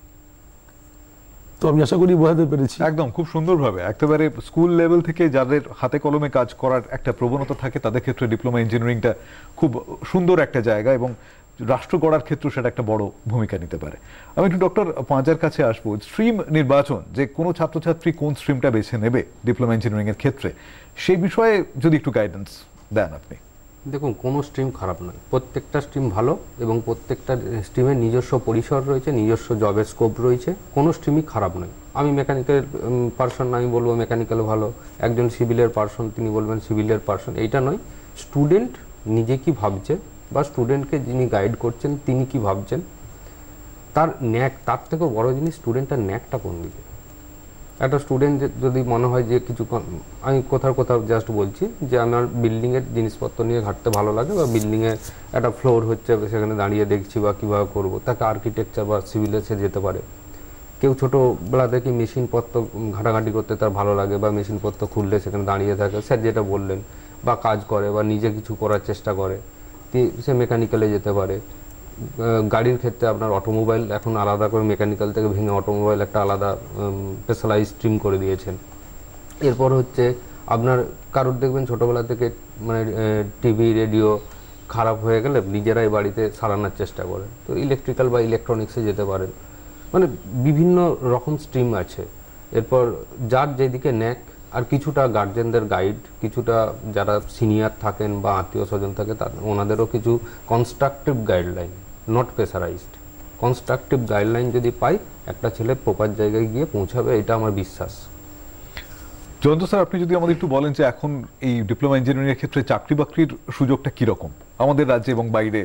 তো আমি আশা করি বোঝাতে পেরেছি। একদম খুব সুন্দরভাবে একেবারে স্কুল লেভেল থেকে যাদের হাতে কলমে কাজ করার একটা প্রবণতা থাকে তাদের ক্ষেত্রে ডিপ্লোমা ইঞ্জিনিয়ারিংটা খুব সুন্দর একটা জায়গা এবং রাষ্ট্র গড়ার ক্ষেত্রে সেটা একটা বড় ভূমিকা নিতে পারে। আমি একটু ডক্টর পাঁজার কাছে আসবো। স্ট্রিম নির্বাচন, যে কোনো ছাত্রছাত্রী কোন স্ট্রিমটা বেছে নেবে ডিপ্লোমা ইঞ্জিনিয়ারিং এর ক্ষেত্রে, সেই বিষয়ে যদি একটু গাইডেন্স দেন আপনি। দেখুন, কোনো স্ট্রিম খারাপ নয়, প্রত্যেকটা স্ট্রিম ভালো এবং প্রত্যেকটা স্ট্রিমের নিজস্ব পরিসর রয়েছে, নিজস্ব জবের স্কোপ রয়েছে, কোনো স্ট্রিমই খারাপ নয়। আমি মেকানিক্যাল পার্সন, আমি বলবো মেকানিক্যাল ভালো, একজন সিভিলের পার্সন তিনি বলবেন সিভিলের পার্সন, এইটা নয়। স্টুডেন্ট নিজে কি ভাবছে বা স্টুডেন্টকে যিনি গাইড করছেন তিনি কি ভাবছেন, তার ন্যাক, তার থেকেও বড় জিনিস স্টুডেন্টের ন্যাকটা কোন দিকে। একটা স্টুডেন্ট যদি মনে হয় যে কিছু, আমি কোথাও কোথাও জাস্ট বলছি যে আমার বিল্ডিংয়ের জিনিসপত্র নিয়ে ঘাটতে ভালো লাগে বা বিল্ডিংয়ে একটা ফ্লোর হচ্ছে সেখানে দাঁড়িয়ে দেখছি বা কীভাবে করবো, তাকে আর্কিটেকচার বা সিভিলে সে যেতে পারে। কেউ ছোটোবেলা থেকে মেশিনপত্র ঘাটাঘাটি করতে তার ভালো লাগে বা মেশিনপত্র খুললে সেখানে দাঁড়িয়ে থাকে, স্যার যেটা বললেন, বা কাজ করে বা নিজে কিছু করার চেষ্টা করে, সে মেকানিক্যালে যেতে পারে। গাড়ির ক্ষেত্রে আপনার অটোমোবাইল এখন আলাদা করে মেকানিক্যাল থেকে ভেঙে অটোমোবাইল একটা আলাদা স্পেশালাইজ স্ট্রিম করে দিয়েছেন। এরপর হচ্ছে আপনার কারোর দেখবেন ছোটোবেলা থেকে মানে টিভি রেডিও খারাপ হয়ে গেলে নিজেরাই বাড়িতে সারানোর চেষ্টা করে, তো ইলেকট্রিক্যাল বা ইলেকট্রনিক্সে যেতে পারেন। মানে বিভিন্ন রকম স্ট্রিম আছে। এরপর যার যেদিকে ন্যাক, আর কিছুটা গার্জেনদের গাইড, কিছুটা যারা সিনিয়র থাকেন বা আত্মীয় স্বজন থাকে তাদের ওনাদেরও কিছু constructive guideline, not pressurized, constructive guideline যদি পাই একটা ছেলে প্রপার জায়গায় গিয়ে পৌঁছাবে, এটা আমার বিশ্বাস। জয়ন্ত স্যার, আপনি যদি আমাদের একটু বলেন যে এখন এই ডিপ্লোমা ইঞ্জিনিয়ারিং এর ক্ষেত্রে চাকরি বাকরির সুযোগটা কিরকম আমাদের রাজ্যে এবং বাইরে?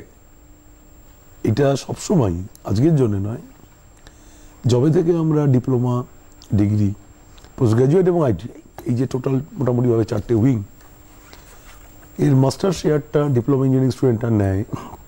এটা সবসময় আজকের জন্য নয়, যবে থেকে আমরা ডিপ্লোমা, ডিগ্রি, পোস্ট গ্রাজুয়েট এবং আইটিআই, এই যে টোটাল মোটামুটিভাবে চারটে উইং, এর মাস্টার শেয়ারটা ডিপ্লোমা ইঞ্জিনিয়ারিং স্টুডেন্টরা নেয়,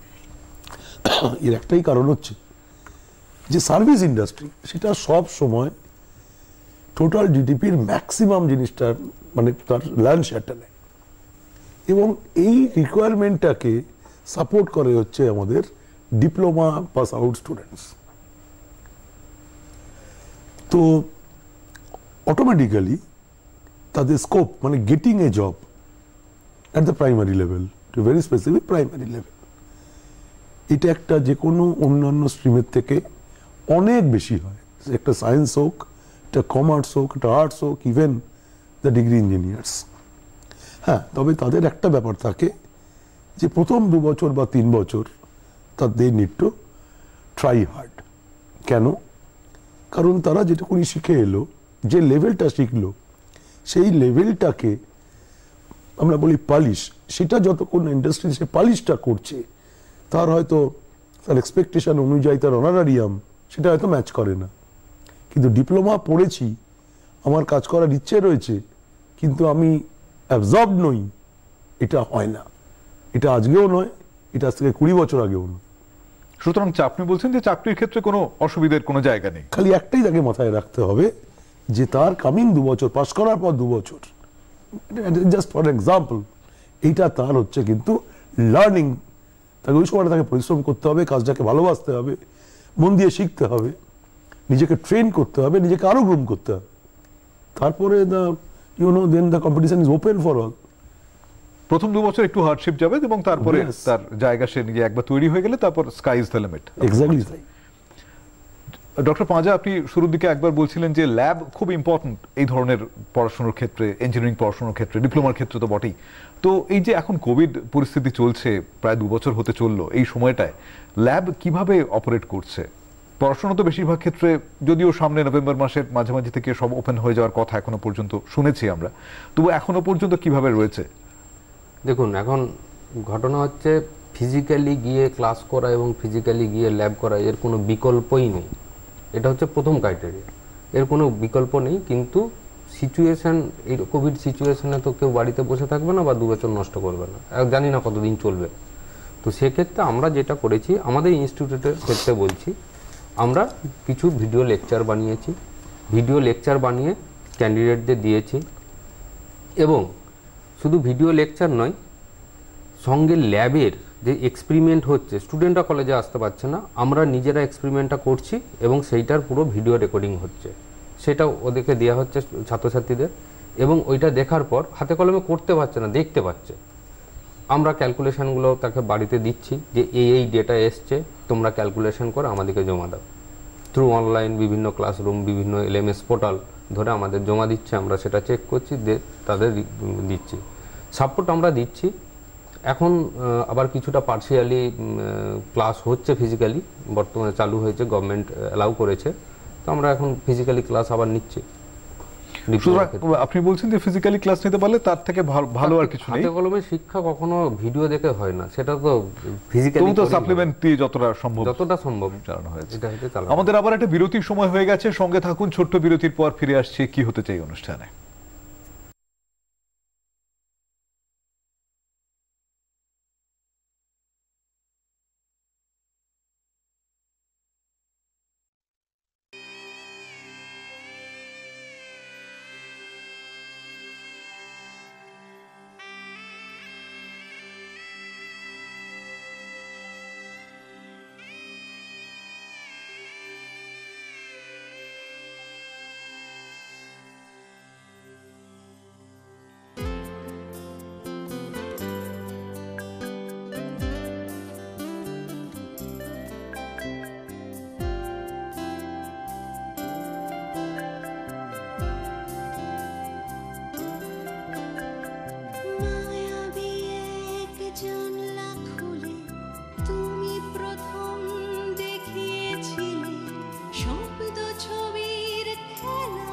এর একটাই কারণ হচ্ছে যে সার্ভিস ইন্ডাস্ট্রি সেটা সব সময় টোটাল জিডিপির ম্যাক্সিমাম জিনিসটা মানে তার ল্যান্ড শেয়ারটা নেয়, এবং এই রিকোয়ারমেন্টটাকে সাপোর্ট করে হচ্ছে আমাদের ডিপ্লোমা পাস আউট স্টুডেন্টস। তো অটোমেটিক্যালি তাদের স্কোপ মানে getting a job at the primary level, to very specific primary level, এটা একটা যে কোনো অন্যান্য স্ট্রিমের থেকে অনেক বেশি হয়। একটা সায়েন্স হোক, একটা কমার্স হোক, একটা আর্টস হোক, ইভেন দ্য ডিগ্রি ইঞ্জিনিয়ার্স। হ্যাঁ, তবে তাদের একটা ব্যাপার থাকে যে প্রথম দু বছর বা তিন বছর তাদের নিড টু ট্রাই হার্ড, কেন? কারণ তারা যেটুকুনি শিখে এলো, যে লেভেলটা শিখলো, সেই লেভেলটাকে আমরা বলি পালিশ, সেটা যতক্ষণ ইন্ডাস্ট্রি সে পালিশটা করছে, তার হয়তো তার এক্সপেকটেশন অনুযায়ী তার অনারারিয়াম সেটা হয়তো ম্যাচ করে না। কিন্তু ডিপ্লোমা পড়েছি, আমার কাজ করার ইচ্ছে রয়েছে, কিন্তু আমি অ্যাবজর্ব নই, এটা হয় না। এটা আজকেও নয়, এটা আজ থেকে কুড়ি বছর আগেও নয়। সুতরাং আপনি বলছেন যে চাকরির ক্ষেত্রে কোনো অসুবিধার কোনো জায়গা নেই, খালি একটাই তাকে মাথায় রাখতে হবে যে তার কামিং দু বছর, পাস করার পর দু বছর, জাস্ট ফর এক্সাম্পল, এইটা তার হচ্ছে কিন্তু লার্নিং। তাকে ওই সময়টা তাকে পরিশ্রম করতে হবে, কাজটাকে ভালোবাসতে হবে, মন দিয়ে শিখতে হবে, নিজেকে ট্রেন করতে হবে, নিজেকে আরো গ্রুম করতে হবে। তারপরে the you know then the competition is open for all. প্রথম দু বছর একটু হার্ডশিপ যাবে এবং তারপরে Yes. তার জায়গা সে নিজে একবার তৈরি হয়ে গেলে তারপর sky is the limit. Exactly তাই। ডক্টর পাঁজা, আপনি শুরুর দিকে একবার বলছিলেন যে ল্যাব খুব ইম্পর্টেন্ট এই ধরনের পড়াশোনার ক্ষেত্রে, ইঞ্জিনিয়ারিং পড়াশোনার ক্ষেত্রে, ডিপ্লোমার ক্ষেত্রে তো বটেই। তো এই যে এখন কোভিড পরিস্থিতি চলছে, প্রায় দু বছর হতে চললো, এই সময়টায় ল্যাব কিভাবে অপারেট করছে? পড়াশোনা তো বেশিরভাগ ক্ষেত্রে, যদিও সামনে নভেম্বর মাসের মাঝামাঝি থেকে সব ওপেন হয়ে যাওয়ার কথা এখনো পর্যন্ত শুনেছি আমরা, তবু এখনো পর্যন্ত কিভাবে রয়েছে? দেখুন, এখন ঘটনা হচ্ছে ফিজিক্যালি গিয়ে ক্লাস করা এবং ফিজিক্যালি গিয়ে ল্যাব করা, এর কোনো বিকল্পই নেই। এটা হচ্ছে প্রথম ক্রাইটেরিয়া, এর কোনো বিকল্প নেই। কিন্তু সিচুয়েশান, এই কোভিড সিচুয়েশানে তো কেউ বাড়িতে বসে থাকবে না বা দু বছর নষ্ট করবে না, জানি না কতদিন চলবে। তো সেক্ষেত্রে আমরা যেটা করেছি, আমাদের ইনস্টিটিউটের ক্ষেত্রে বলছি, আমরা কিছু ভিডিও লেকচার বানিয়েছি, ভিডিও লেকচার বানিয়ে ক্যান্ডিডেটদের দিয়েছি। এবং শুধু ভিডিও লেকচার নয়, সঙ্গে ল্যাবের যে এক্সপেরিমেন্ট হচ্ছে, স্টুডেন্টরা কলেজে আসতে পারছে না, আমরা নিজেরা এক্সপেরিমেন্টটা করছি এবং সেইটার পুরো ভিডিও রেকর্ডিং হচ্ছে, সেটা ওদেরকে দেওয়া হচ্ছে ছাত্রছাত্রীদের। এবং ওইটা দেখার পর হাতে কলমে করতে পারছে না, দেখতে পাচ্ছে। আমরা ক্যালকুলেশনগুলো তাকে বাড়িতে দিচ্ছি যে এই এই ডেটা এসছে, তোমরা ক্যালকুলেশন করে আমাদেরকে জমা দাও। থ্রু অনলাইন বিভিন্ন ক্লাসরুম, বিভিন্ন এলএমএস পোর্টাল ধরে আমাদের জমা দিচ্ছে, আমরা সেটা চেক করছি, তাদের দিচ্ছি, সাপোর্ট আমরা দিচ্ছি। এখন আবার কিছুটা পার্সিয়ালি ক্লাস হচ্ছে ফিজিক্যালি, বর্তমানে চালু হয়েছে, গভর্নমেন্ট অ্যালাউ করেছে, তো আমরা এখন ফিজিক্যালি ক্লাস আবার নিচ্ছি। আপনি বলছেন যে ফিজিক্যালি ক্লাস নিতে পারলে তার থেকে ভালো আর কিছু নেই। হাতে কলমে শিক্ষা কখনো ভিডিও দেখে হয় না, সেটা তো ফিজিক্যালি তো সাপ্লিমেন্ট দিয়ে যতটা সম্ভব যতটা সম্ভব চালানো হয়েছে। এটা হচ্ছে চালানো। আমাদের আবার একটা বিরতির সময় হয়ে গেছে, সঙ্গে থাকুন, ছোট্ট বিরতির পর ফিরে আসছি কি হতে চাই অনুষ্ঠানে। মায়াবী এক জানলা খুলে তুমি প্রথম দেখিয়েছিলে শব্দ ছবির খেলা।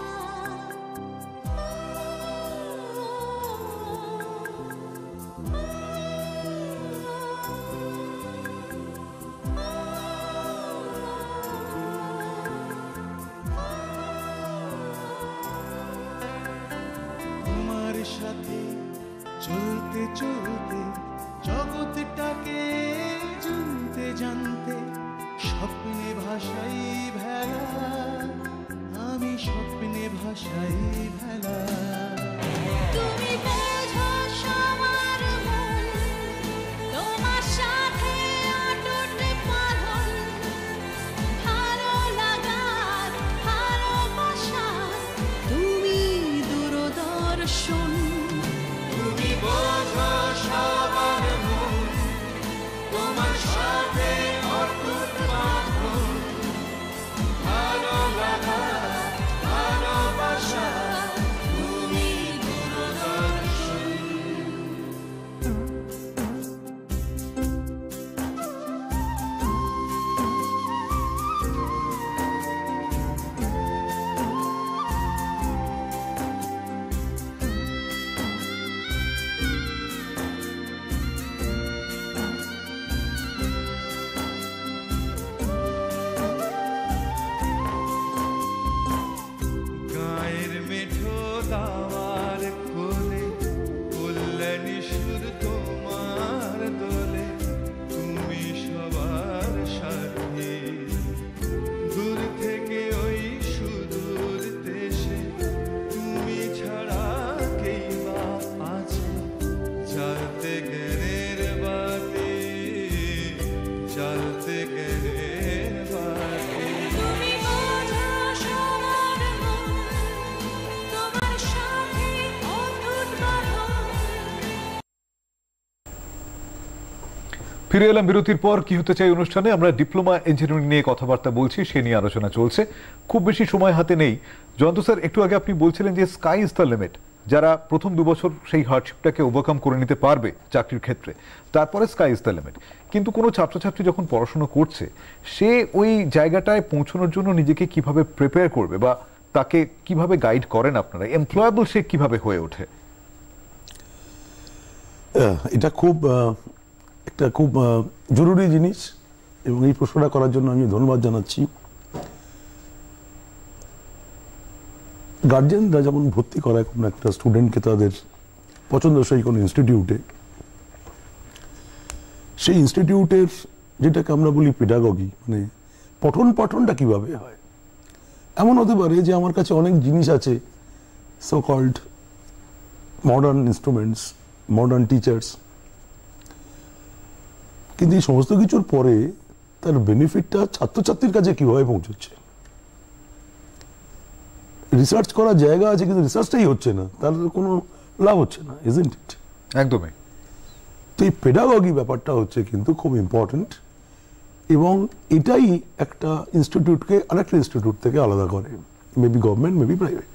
তোমার সাথে চলতে চলতে জগৎটাকে জানতে জানতে স্বপ্নে ভাষাই ভেলা, আমি স্বপ্নে ভাষাই ভেলা। তুমি বোঝো সবার মন, তোমার সাথে অটুট বাঁধন, ভালো লাগার ভালোবাসার তুমি দূরদর্শন। তুমি বোঝো সবার মন, তোমার সাথে অটুট বাঁধন, ভালো লাগা ভালোবাসা তুমি দূরদর্শন। ফিরে এলাম বিরতির পর। কি হতে চাই অনুষ্ঠানে আমরা ডিপ্লোমা ইঞ্জিনিয়ারিং নিয়ে কথাবার্তা বলছি, সে নিয়ে আলোচনা চলছে। খুব বেশি সময় হাতে নেই। জয়ন্ত স্যার, একটু আগে আপনি বলছিলেন যে স্কাই ইজ দ্য লিমিট। যারা প্রথম দু বছর সেই হার্ডশিপটাকে ওভারকাম করে নিতে পারবে চাকরির ক্ষেত্রে, তারপরে স্কাই ইজ দ্য লিমিট। কিন্তু কোনো ছাত্রছাত্রী যখন পড়াশোনা করছে, সে ওই জায়গাটায় পৌঁছানোর জন্য নিজেকে কিভাবে প্রিপেয়ার করবে বা তাকে কিভাবে গাইড করেন আপনারা? এমপ্লয়েবল সে কিভাবে হয়ে ওঠে? এটা খুব একটা খুব জরুরি জিনিস এবং এই প্রশ্নটা করার জন্য আমি ধন্যবাদ জানাচ্ছি। গার্জেনরা যেমন ভর্তি করায় কোনো একটা স্টুডেন্টকে তাদের পছন্দসই কোনো ইনস্টিটিউটে, সেই ইনস্টিটিউটের যেটাকে আমরা বলি পেডাগগি, মানে পঠন পাঠনটা কিভাবে হয়। এমন হতে পারে যে আমার কাছে অনেক জিনিস আছে, so called modern instruments, modern teachers, কিন্তু এই সমস্ত কিছুর পরে তার বেনিফিটটা ছাত্রছাত্রীর কাছে কিভাবে পৌঁছচ্ছে। রিসার্চ করার জায়গা আছে কিন্তু রিসার্চটাই হচ্ছে না, তার কোনো লাভ হচ্ছে না, ইজন্ট ইট? একদমই। তো এই পেডাগগি ব্যাপারটা হচ্ছে কিন্তু খুব ইম্পর্টেন্ট এবং এটাই একটা ইনস্টিটিউটকে আরেকটা ইনস্টিটিউট থেকে আলাদা করে, মেবি গভর্নমেন্ট, মেবি প্রাইভেট।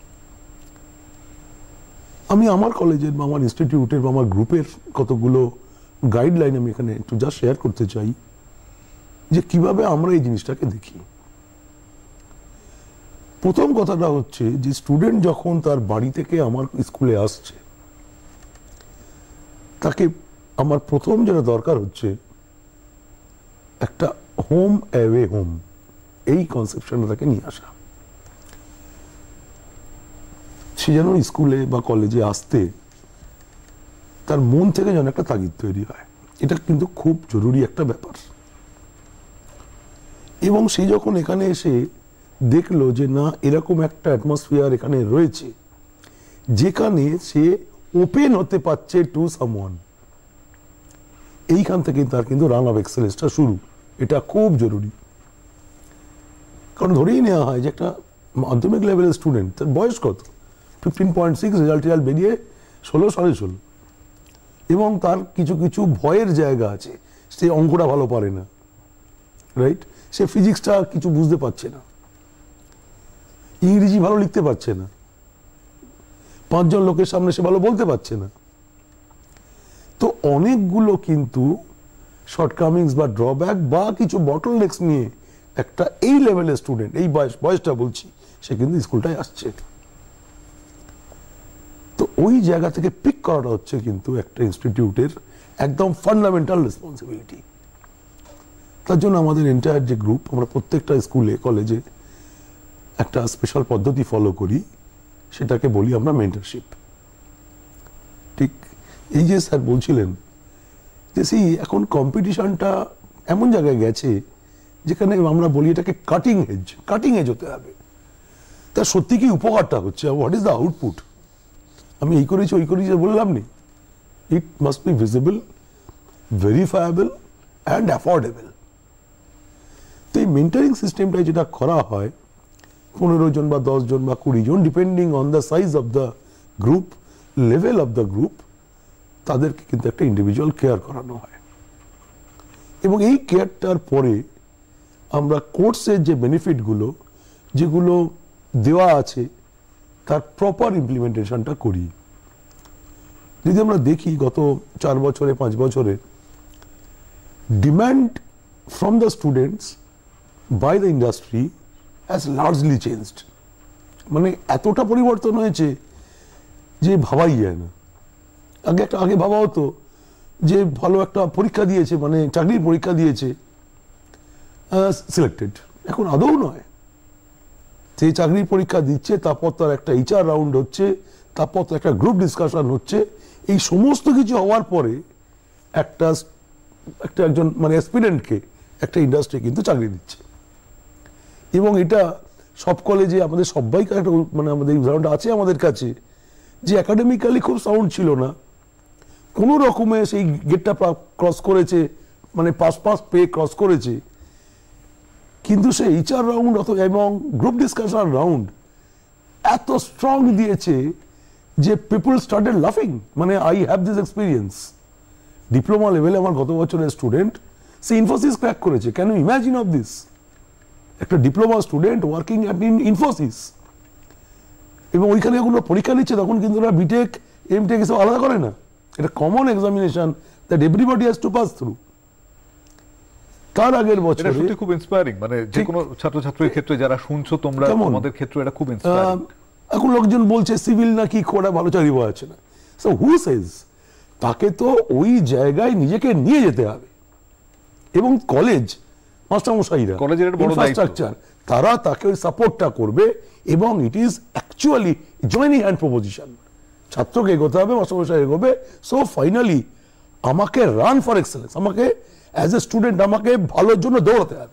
আমি আমার কলেজের বা আমার ইনস্টিটিউটের বা আমার গ্রুপের কতগুলো গাইডলাইন আমি এখানে একটু যা শেয়ার করতে চাই যে কিভাবে আমরা এই জিনিসটাকে দেখি। প্রথম কথাটা হচ্ছে যে স্টুডেন্ট যখন তার বাড়ি থেকে আমার স্কুলে আসছে, তাকে আমার প্রথম যেটা দরকার হচ্ছে একটা হোম অ্যাওয়ে হোম, এই কনসেপশনটা তাকে নিয়ে আসা। সে যেন স্কুলে বা কলেজে আসতে তার মন থেকে যেন একটা তাগিদ তৈরি হয়, এটা কিন্তু খুব জরুরি একটা ব্যাপার। এবং সে যখন এখানে এসে দেখলো যে না, এরকম একটা অ্যাটমসফিয়ার এখানে রয়েছে যেখানে সে ওপেন হতে পারছে টু সামওয়ান, এইখান থেকে তার কিন্তু রান অফ এক্সেলেন্সটা শুরু। এটা খুব জরুরি, কারণ ধরেই নেওয়া হয় যে একটা মাধ্যমিক লেভেলের স্টুডেন্ট, তার বয়স কত, fifteen point six, result result বেরিয়ে ষোলো সাড়ে ষোলো, এবং তার কিছু কিছু ভয়ের জায়গা আছে। সে অঙ্কটা ভালো পারে না, রাইট? সে ফিজিক্সটা কিছু বুঝতে পারছে না, ইংরেজি ভালো লিখতে পারছে না, পাঁচজন লোকের সামনে সে ভালো বলতে পারছে না। তো অনেকগুলো কিন্তু শর্টকামিংস বা ড্রব্যাক বা কিছু বটলনেক্স নিয়ে একটা এই লেভেলের স্টুডেন্ট, এই বয়স বয়সটা বলছি, সে কিন্তু স্কুলটায় আসছে। তো ওই জায়গা থেকে পিক করাটা হচ্ছে কিন্তু একটা ইনস্টিটিউটের একদম ফান্ডামেন্টাল রেসপন্সিবিলিটি। তার জন্য আমাদের এন্টায়ার যে গ্রুপ, আমরা প্রত্যেকটা স্কুলে কলেজে একটা স্পেশাল পদ্ধতি ফলো করি, সেটাকে বলি আমরা মেন্টরশিপ। ঠিক এই যে স্যার বলছিলেন যে সেই এখন কম্পিটিশনটা এমন জায়গায় গেছে যেখানে আমরা বলি এটাকে কাটিং এজ, কাটিং এজ হতে হবে। তার সত্যি কি উপকারটা হচ্ছে, হোয়াট ইজ দ্য আউটপুট? আমি এই করেছি ওই করেছি বললাম নি, it must be visible, verifiable and affordable. তো এই মেন্টারিং সিস্টেমটাই যেটা করা হয়, পনেরো জন বা দশ জন বা কুড়ি জন, depending on the size of the group, level of the group, তাদেরকে কিন্তু একটা ইন্ডিভিজুয়াল কেয়ার করানো হয়। এবং এই কেয়ারটার পরে আমরা কোর্সের যে বেনিফিটগুলো যেগুলো দেওয়া আছে তার প্রপার ইমপ্লিমেন্টেশনটা করি। যদি আমরা দেখি গত চার বছরে পাঁচ বছরে demand from the students by the industry has largely changed. মানে এতটা পরিবর্তন হয়েছে যে ভাবাই যায় না। আগে একটা আগে ভাবা হতো যে ভালো একটা পরীক্ষা দিয়েছে, মানে চাকরির পরীক্ষা দিয়েছে, সিলেক্টেড। এখন আদৌ নয়, সেই চাকরির পরীক্ষা দিচ্ছে, তারপর তার একটা এইচআর রাউন্ড হচ্ছে, তারপর তার একটা গ্রুপ ডিসকাশন হচ্ছে। এই সমস্ত কিছু হওয়ার পরে একটা একটা একজন মানে অ্যাসপিরেন্টকে একটা ইন্ডাস্ট্রি কিন্তু চাকরি দিচ্ছে। এবং এটা সব কলেজে আমাদের সবাইকে একটা মানে আমাদের উদাহরণটা আছে আমাদের কাছে, যে একাডেমিক্যালি খুব সাউন্ড ছিল না, কোনো রকমে সেই গেটটা ক্রস করেছে, মানে পাস পাস পেয়ে ক্রস করেছে, কিন্তু সে এইচআর রাউন্ড এবং গ্রুপ ডিসকাশন রাউন্ড এত স্ট্রং দিয়েছে যে পিপল স্টার্টেড লাফিং, মানে I have this experience, diploma লেভেলে আমার গত বছরের স্টুডেন্ট সে ইনফোসিস ক্র্যাক করেছে। Can you imagine of this? একটা diploma student working at in Infosys, এবং ওইখানে যখন ওরা পরীক্ষা নিচ্ছে তখন কিন্তু ওরা বিটেক এমটেক এসব আলাদা করে না, এটা common examination that everybody has to pass through. তার আগের এটা বছরে সত্যি খুব ইন্সপায়ারিং, মানে যে কোনো ছাত্রছাত্রীর ক্ষেত্রে যারা শুনছো তোমরা, কেমন? তোমাদের ক্ষেত্রে এটা খুব ইন্সপায়ারিং। আহ, এখন লোকজন বলছে সিভিল নাকি করা ভালো চাকরি পাওয়া যাচ্ছে না। So who says? তাকে তো ওই জায়গায় নিজেকে নিয়ে যেতে হবে, এবং কলেজ মাস্টারমশাইরা, কলেজের একটা বড় দায়িত্ব। ইনফ্রাস্ট্রাকচার, তারা তাকে ওই সাপোর্টটা করবে, এবং it is actually joining hand proposition. ছাত্রকে এগোতে হবে, মাস্টারমশাই এগোবে। সো ফাইনালি আমাকে রান ফর এক্সেলেন্স, আমাকে অ্যাজ এ স্টুডেন্ট আমাকে ভালোর জন্য দৌড়াতে হবে।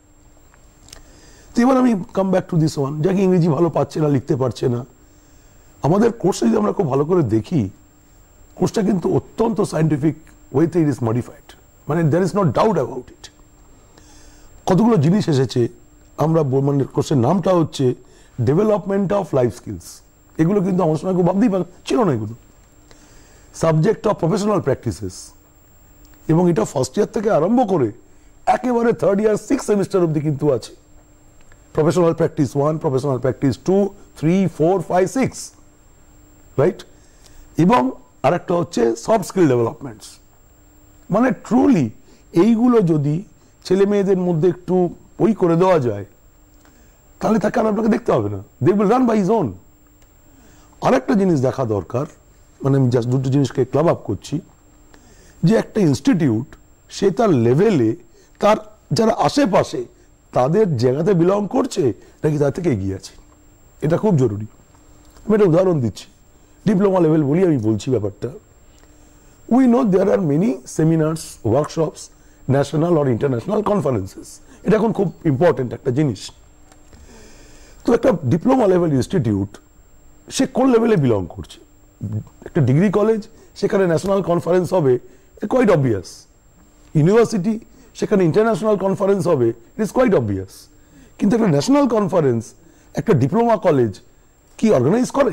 তো এবার আমি come back to this one, যাকে ইংরেজি ভালো পাচ্ছে না, লিখতে পারছে না। আমাদের কোর্সে যদি আমরা খুব ভালো করে দেখি, কোর্সটা কিন্তু অত্যন্ত সায়েন্টিফিক ওয়েতে ইট ইজ মডিফাইড, মানে there is not doubt about it. কতগুলো জিনিস এসেছে, আমরা ব- মানে কোর্সের নামটা হচ্ছে ডেভেলপমেন্ট অফ লাইফ স্কিলস। এগুলো কিন্তু আমার সময় খুব ভাবতেই পার ছিল না এগুলো। সাবজেক্ট অফ প্রফেশনাল প্র্যাকটিসেস, এবং এটা ফার্স্ট ইয়ার থেকে আরম্ভ করে একেবারে থার্ড ইয়ার সিক্স সেমিস্টার অবধি কিন্তু আছে। Professional practice one, professional practice two, three, four, five, six, right? এবং আরেকটা হচ্ছে সফট স্কিল ডেভেলপমেন্টস। মানে ট্রুলি এইগুলো যদি ছেলে মেয়েদের মধ্যে একটু ওই করে দেওয়া যায়, তাহলে তাকে আর আপনাকে দেখতে হবে না, they will run by his own. আরেকটা জিনিস দেখা দরকার, মানে আমি জাস্ট দুটো জিনিসকে ক্লাব আপ করছি, যে একটা ইনস্টিটিউট সে তার লেভেলে তার যারা আশেপাশে তাদের জায়গাতে বিলং করছে নাকি তার থেকে এগিয়ে আছে, এটা খুব জরুরি। আমি একটা উদাহরণ দিচ্ছি, ডিপ্লোমা লেভেল বলি আমি বলছি ব্যাপারটা। We know there are many seminars, workshops, national or international conferences. এটা এখন খুব ইম্পর্টেন্ট একটা জিনিস। তো একটা ডিপ্লোমা লেভেল ইনস্টিটিউট সে কোন লেভেলে বিলং করছে? একটা ডিগ্রি কলেজ, সেখানে ন্যাশনাল কনফারেন্স হবে, কোয়াইট অবভিয়াস। ইউনিভার্সিটি, সেখানে ইন্টারন্যাশনাল কনফারেন্স হবে, ইট ইজ কোয়াইট অবভিয়াস। কিন্তু একটা ন্যাশনাল কনফারেন্স একটা ডিপ্লোমা কলেজ কি অর্গানাইজ করে?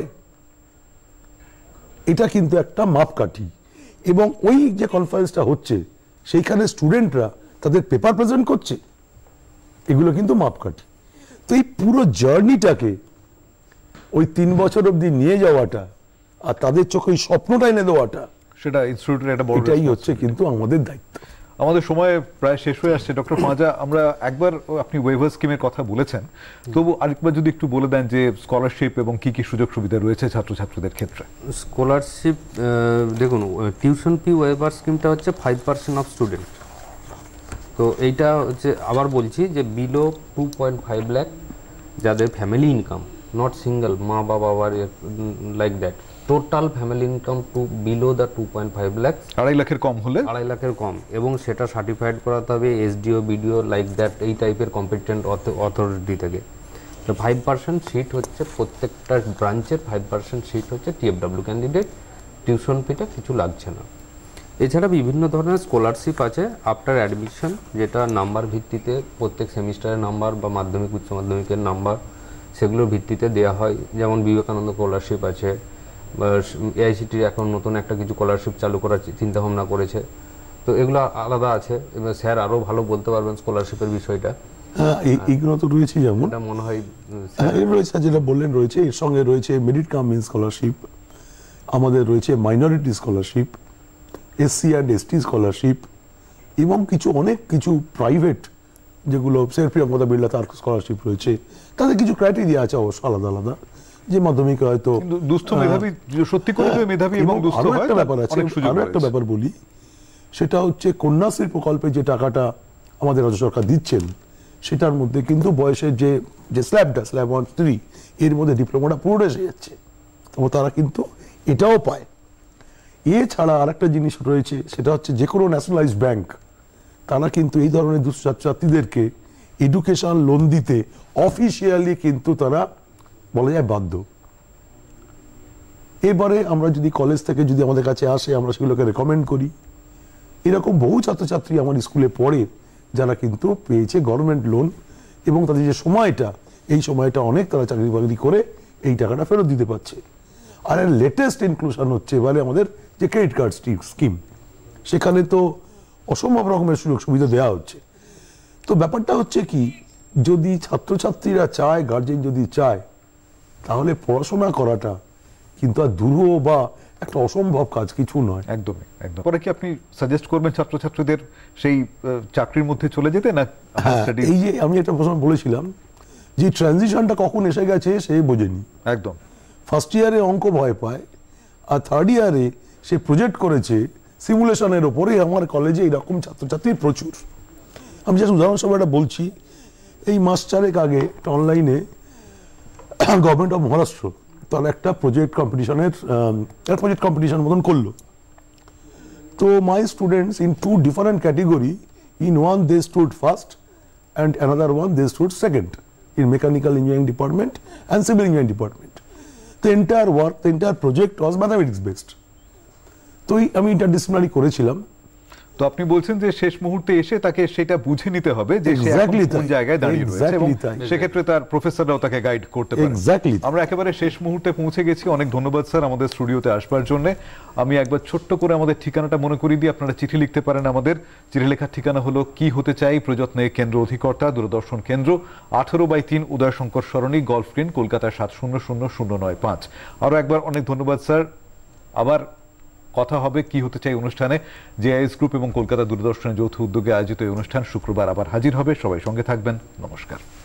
এটা কিন্তু একটা মাপকাঠি, এবং ওই যে কনফারেন্সটা হচ্ছে সেইখানে স্টুডেন্টরা তাদের পেপার প্রেজেন্ট করছে, এগুলো কিন্তু মাপকাঠি। তো এই পুরো জার্নিটাকে ওই তিন বছর অবধি নিয়ে যাওয়াটা আর তাদের চোখে ওই স্বপ্নটা এনে দেওয়াটা, সেটা ইনস্টিটিউটের একটা বড় এটাই হচ্ছে কিন্তু আমাদের দায়িত্ব। আমাদের সময় প্রায় শেষ হয়ে আসছে। ডক্টর পাঁজা, আমরা একবার আপনি ওয়েভার স্কিমের কথা বলেছেন, তবু আরেকবার যদি একটু বলে দেন যে স্কলারশিপ এবং কি কি সুযোগ সুবিধা রয়েছে ছাত্রছাত্রীদের ক্ষেত্রে। স্কলারশিপ দেখুন, টিউশন ফি ওয়েভার স্কিমটা হচ্ছে ফাইভ পার্সেন্ট অফ স্টুডেন্ট। তো এইটা হচ্ছে, আবার বলছি যে below two point five lakh যাদের ফ্যামিলি ইনকাম, নট সিঙ্গেল মা বা বাবার, like that, total family income to below the two point five lakh, আড়াই লাখের কম হলে, আড়াই লাখের কম, এবং সেটা সার্টিফাইড করাতে হবে এসডিও, বিডিও, লাইক দ্যাট, এই টাইপের কম্পিটেন্ট অথরিটি থেকে। তো ফাইভ পার্সেন্ট সিট হচ্ছে প্রত্যেকটা ব্রাঞ্চের, ফাইভ পার্সেন্ট সিট হচ্ছে টিএফডাব্লিউ ক্যান্ডিডেট, টিউশন ফিটা কিছু লাগছে না। এছাড়া বিভিন্ন ধরনের স্কলারশিপ আছে আফটার অ্যাডমিশন, যেটা নাম্বার ভিত্তিতে, প্রত্যেক সেমিস্টারের নাম্বার বা মাধ্যমিক উচ্চ মাধ্যমিকের নাম্বার, সেগুলোর ভিত্তিতে দেওয়া হয়। যেমন বিবেকানন্দ স্কলারশিপ আছে, বা এআইসিটির এখন নতুন একটা কিছু স্কলারশিপ চালু করার চিন্তা ভাবনা করেছে। তো এগুলো আলাদা আছে, এবার স্যার আরও ভালো বলতে পারবেন স্কলারশিপের বিষয়টা। হ্যাঁ, এই- এইগুলো তো রয়েছে, যেমন এটা মনে হয় হ্যাঁ, এর রয়েছে যেটা বললেন রয়েছে, এর সঙ্গে রয়েছে মেরিট কাম ইন স্কলারশিপ, আমাদের রয়েছে minority scholarship, SC and ST scholarship, এবং কিছু অনেক কিছু প্রাইভেট যেগুলো স্যার প্রিয়ঙ্কদা বিড়লা তার স্কলারশিপ রয়েছে। তাদের কিছু ক্রাইটেরিয়া আছে অবশ্য আলাদা আলাদা, যে মাধ্যমিকে হয়তো কিন্তু দুস্থ মেধাবী, সত্যি করে যে মেধাবী এবং দুস্থ আরো হয়, একটা তার ব্যাপার আছে, অনেক সুযোগ আরো একটা রয়েছে। ব্যাপার বলি, সেটা হচ্ছে কন্যাশ্রী প্রকল্পে যে টাকাটা আমাদের রাজ্য সরকার দিচ্ছেন, সেটার মধ্যে কিন্তু বয়সের যে যে স্ল্যাবটা, স্ল্যাব ওয়ান থ্রি, এর মধ্যে ডিপ্লোমাটা পুরোটা এসে যাচ্ছে, তো তারা কিন্তু এটাও পায়। এছাড়া আরেকটা জিনিস রয়েছে, সেটা হচ্ছে যে কোনো ন্যাশনালাইজড ব্যাংক তারা কিন্তু এই ধরনের দুস্থ ছাত্রছাত্রীদেরকে এডুকেশন লোন দিতে অফিসিয়ালি কিন্তু তারা বলা যায় বাধ্য। এবারে আমরা যদি কলেজ থেকে যদি আমাদের কাছে আসে, আমরা সেগুলোকে রেকমেন্ড করি। এরকম বহু ছাত্রছাত্রী আমার স্কুলে পড়ে যারা কিন্তু পেয়েছে গভর্নমেন্ট লোন, এবং তাদের যে সময়টা, এই সময়টা অনেক তারা চাকরি বাকরি করে এই টাকাটা ফেরত দিতে পারছে। আর এর লেটেস্ট ইনক্লুশন হচ্ছে এবারে আমাদের যে ক্রেডিট কার্ড স্কিম, সেখানে তো অসম্ভব রকমের সুযোগ সুবিধা দেওয়া হচ্ছে। তো ব্যাপারটা হচ্ছে কি, যদি ছাত্রছাত্রীরা চায়, গার্জেন যদি চায়, তাহলে পড়াশোনা করাটা কিন্তু আর দুরূহ বা একটা অসম্ভব কাজ কিছু নয়। একদমই একদম। পরে কি আপনি সাজেস্ট করবেন ছাত্রছাত্রীদের সেই আহ, চাকরির মধ্যে চলে যেতে, না হ্যাঁ, study- এই যে আমি একটা প্রশ্ন বলেছিলাম যে ট্রানজিশনটা কখন এসে গেছে সে বোঝেনি। একদম ফার্স্ট ইয়ারে অঙ্ক ভয় পায়, আর থার্ড ইয়ারে সে প্রজেক্ট করেছে সিমুলেশনের ওপরে। আমার কলেজে এরকম ছাত্রছাত্রী প্রচুর। আমি জাস্ট উদাহরণস্বরূপ একটা বলছি, এই মাস চারেক আগে একটা অনলাইনে গভর্নমেন্ট অফ মহারাষ্ট্র তার একটা প্রজেক্ট কম্পিটিশনের একটা প্রজেক্ট কম্পিটিশন মতন করলো। তো my students in two different category, in one they stood first and another one they stood second in mechanical engineering department and civil engineering department. The entire work, the entire project was mathematics based. তো এই আমি interdisciplinary করেছিলাম। তো আপনি বলছেন যে শেষ মুহূর্তে এসে তাকে সেটা বুঝে নিতে হবে যে সে এখন Exactly কোন তাই। জায়গায় দাঁড়িয়ে রয়েছে, এবং Exactly তাই। সেক্ষেত্রে তার প্রফেসররাও তাকে গাইড করতে পারে। Exactly তাই। আমরা একেবারে শেষ মুহূর্তে পৌঁছে গেছি। অনেক ধন্যবাদ স্যার আমাদের স্টুডিওতে আসবার জন্য। আমি একবার ছোট্ট করে আমাদের ঠিকানাটা মনে করিয়ে দিই। আপনারা চিঠি লিখতে পারেন। আমাদের চিঠি লেখার ঠিকানা হলো কি হতে চাই, প্রযত্নে কেন্দ্র অধিকর্তা, দূরদর্শন কেন্দ্র, আঠারো বাই তিন উদয়শঙ্কর সরণি, গলফ গ্রিন, কলকাতা সাত শূন্য শূন্য শূন্য নয় পাঁচ। আরো একবার অনেক ধন্যবাদ স্যার। আবার কথা হবে কি হতে চাই অনুষ্ঠানে। জেআইএস গ্রুপ এবং কলকাতা দূরদর্শনের যৌথ উদ্যোগে আয়োজিত এই অনুষ্ঠান শুক্রবার আবার হাজির হবে। সবাই সঙ্গে থাকবেন। নমস্কার।